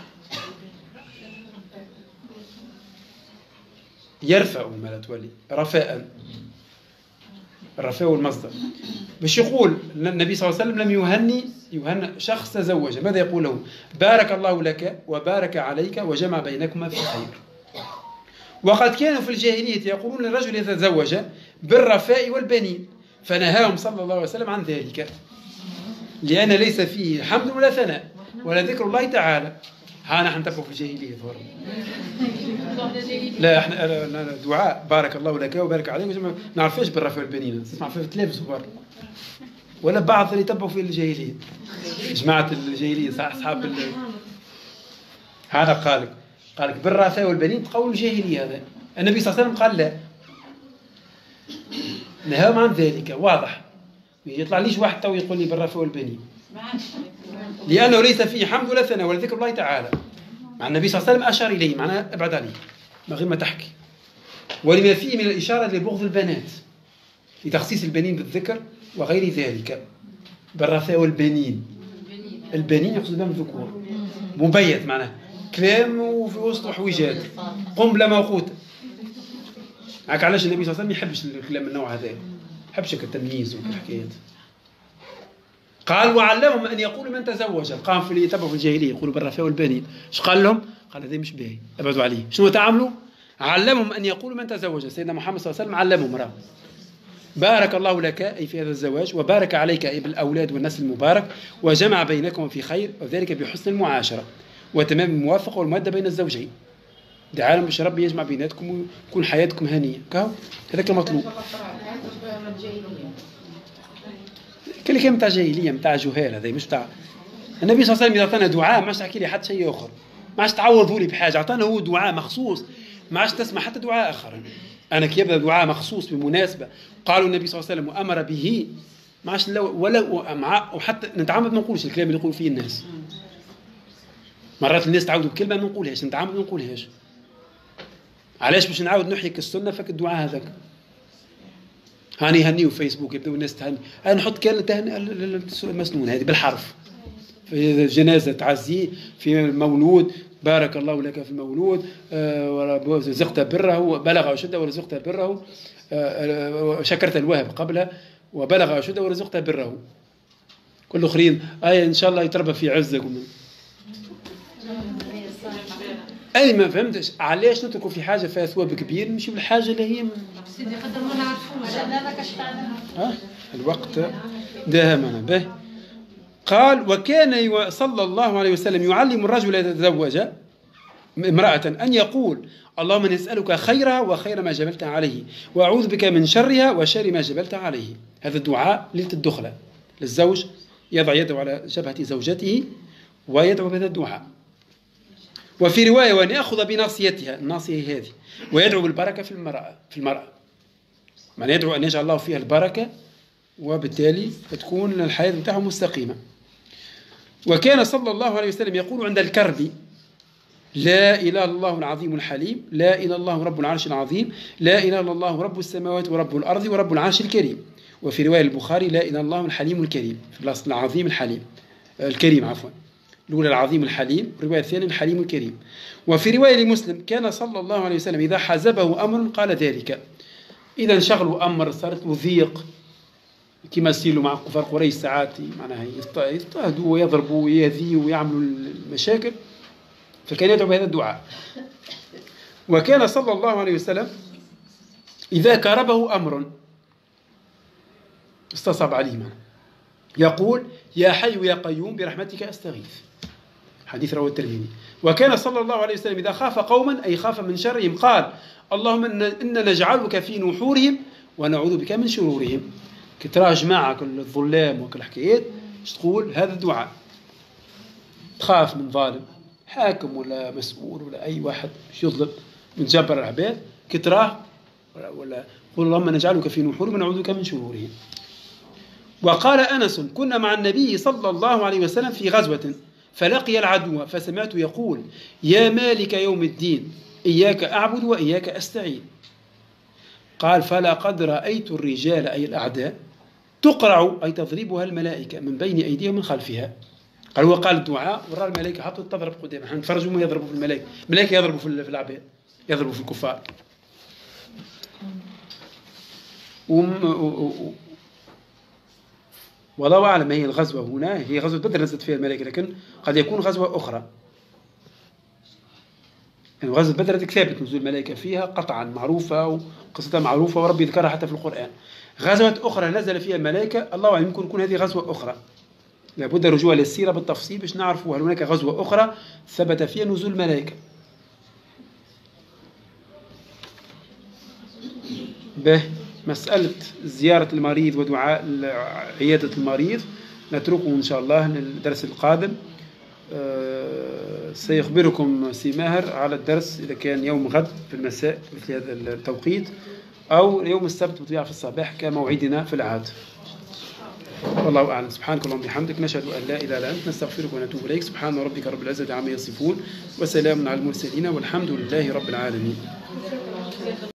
يرفع ما تولي رفاء، الرفاء والمصدر. باش يقول النبي صلى الله عليه وسلم لم يهني يهنى شخص تزوج، ماذا يقول له؟ بارك الله لك وبارك عليك وجمع بينكما في خير. وقد كانوا في الجاهلية يقولون للرجل إذا تزوج بالرفاء والبنين، فنهاهم صلى الله عليه وسلم عن ذلك، لأن ليس فيه حمد ولا ثناء ولا ذكر الله تعالى. ها نحن نتبعوا في الجاهلية ظهر. لا احنا دعاء بارك الله لك وبارك عليك ما نعرفش بالرفاء والبنين، نسمع في تلفزيون برا، ولا بعض اللي يتبعوا في الجاهلية، جماعة الجاهلية أصحاب ال... هذا قالك قالك بالرفاء والبنين تقول الجاهلية. هذا النبي صلى الله عليه وسلم قال لا، نهاهم عن ذلك. واضح، يطلع ليش واحد تو يقول لي بالرفاء والبنين، لأنه ليس فيه حمد ولا ثناء ولا ذكر الله تعالى. مع النبي صلى الله عليه وسلم أشار إليه، معناه ابعد عليه من غير ما تحكي. ولما فيه من الإشارة لبغض البنات، لتخصيص البنين بالذكر وغير ذلك. بالرفاء والبنين، البنين يقصد بهم الذكور، مبيت معناه كلام وفي وسط حويجات قنبلة موقوتة. هاك علاش النبي صلى الله عليه وسلم ما يحبش الكلام من النوع هذا، يحبش التمييز والحكايات. قال وعلمهم أن يقولوا من تزوج، قام في يتبعوا في الجاهلية يقولوا بالرفاء والبنين. ايش قال لهم؟ قال هذا مش باهي، ابعدوا عليه. شنو تعاملوا؟ علمهم أن يقولوا من تزوج. سيدنا محمد صلى الله عليه وسلم علمهم راه بارك الله لك أي في هذا الزواج، وبارك عليك أي بالأولاد والنسل المبارك، وجمع بينكم في خير، وذلك بحسن المعاشرة وتمام الموافقة والمودة بين الزوجين. دعاء باش ربي يجمع بيناتكم ويكون حياتكم هنية. كهو هذاك المطلوب. كل كلمة تاع جاهلية متاع جهال، هذا مش تاع النبي صلى الله عليه وسلم. إذا أعطانا دعاء ما عادش تحكي لي حتى شيء آخر، ما عادش تعوضوا لي بحاجة. أعطانا هو دعاء مخصوص، ما عادش تسمع حتى دعاء آخر. أنا كي يبدأ دعاء مخصوص بمناسبة قالوا النبي صلى الله عليه وسلم وأمر به، ما عادش ولا مع وحتى نتعمد ما نقولش الكلام اللي يقول فيه الناس. مرات الناس تعودوا بكلمة ما نقولهاش، نتعمد ما نقولهاش. علاش؟ باش نعاود نحيك السنة فك الدعاء هذاك. هاني هنيو فيسبوك يبدأوا الناس تهني، أنا نحط كلمة تهنئة المسنون هذه بالحرف في جنازة تعزيه، في مولود بارك الله لك في المولود، ورزقت بره بلغ أشده ورزقت بره، شكرت الوهب قبله وبلغ أشده ورزقت بره. كل آخرين آية إن شاء الله يتربى في عزكم. أنا ما فهمتش علاش نتركوا في حاجة فيها ثواب كبير نمشي بالحاجة اللي هي سيدي قدر ما نعرفوش. ها الوقت ده معنا به. قال وكان صلى الله عليه وسلم يعلم الرجل إذا تزوج امرأة أن يقول اللهم نسألك خيرها وخير ما جبلت عليه، وأعوذ بك من شرها وشر ما جبلت عليه. هذا الدعاء ليلة الدخلة للزوج، يضع يده على جبهة زوجته ويدعو بهذا الدعاء. وفي رواية وأن يأخذ بناصيتها، الناصية هذه، ويدعو بالبركة في المرأة في المرأة من يدعو أن يجعل الله فيها البركة، وبالتالي تكون الحياة بتاعه مستقيمة. وكان صلى الله عليه وسلم يقول عند الكرب، لا إله إلا الله العظيم الحليم، لا إله إلا الله رب العرش العظيم، لا إله إلا الله رب السماوات ورب الأرض ورب العرش الكريم. وفي رواية البخاري لا إله إلا الله الحليم الكريم، في الأصل العظيم الحليم الكريم عفوا، الأولى العظيم الحليم، الرواية الثانية الحليم الكريم. وفي رواية لمسلم كان صلى الله عليه وسلم إذا حزبه أمر قال ذلك. إذا انشغلوا أمر صارت له ضيق كما يصيروا مع كفار قريش ساعات معناها يضطهدوا ويضربوا ويأذيوا ويعملوا المشاكل، فكان يدعو بهذا الدعاء. وكان صلى الله عليه وسلم إذا كربه أمر استصعب عليه يقول يا حي يا قيوم برحمتك أستغيث، حديث رواه الترمذي. وكان صلى الله عليه وسلم إذا خاف قوما أي خاف من شرهم قال اللهم إنا نجعلك في نحورهم ونعوذ بك من شرورهم. كترى جماعة كل الظلام وكل حكايات تقول هذا الدعاء، تخاف من ظالم حاكم ولا مسؤول ولا أي واحد يظلم من جبر العباد كتراه ولا قل اللهم نجعلك في نحورهم ونعوذ بك من شرورهم. وقال أنس كنا مع النبي صلى الله عليه وسلم في غزوة فلقي العدو فسمعت يقول يا مالك يوم الدين إياك أعبد وإياك أستعين. قال فلقد رأيت الرجال أي الأعداء تقرع أي تضربها الملائكة من بين أيديهم ومن خلفها. قال هو قال الدعاء ورأى الملائكة حطوا تضرب قدامه، نتفرجوا ما يضربوا في الملائكة، الملائكة يضربوا في العباد، يضربوا في الكفار. والله أعلم هي الغزوة هنا هي غزوة بدر نزلت فيها الملائكة، لكن قد يكون غزوة أخرى. يعني غزوة بدر ثابت نزول الملائكة فيها قطعا معروفة وقصتها معروفة وربي ذكرها حتى في القرآن. غزوة أخرى نزل فيها الملائكة الله أعلم يمكن تكون هذه غزوة أخرى، لابد الرجوع للسيرة بالتفصيل باش نعرفوا هل هناك غزوة أخرى ثبت فيها نزول الملائكة. به مسألة زيارة المريض ودعاء عيادة المريض نتركه إن شاء الله للدرس القادم. أه سيخبركم سي ماهر على الدرس إذا كان يوم غد في المساء مثل هذا التوقيت أو يوم السبت بطبيعة في الصباح كموعدنا في العادة. والله أعلم. سبحانك اللهم وبحمدك نشهد أن لا إله إلا أنت نستغفرك ونتوب إليك. سبحان ربك رب العزة عما يصفون وسلام على المرسلين والحمد لله رب العالمين.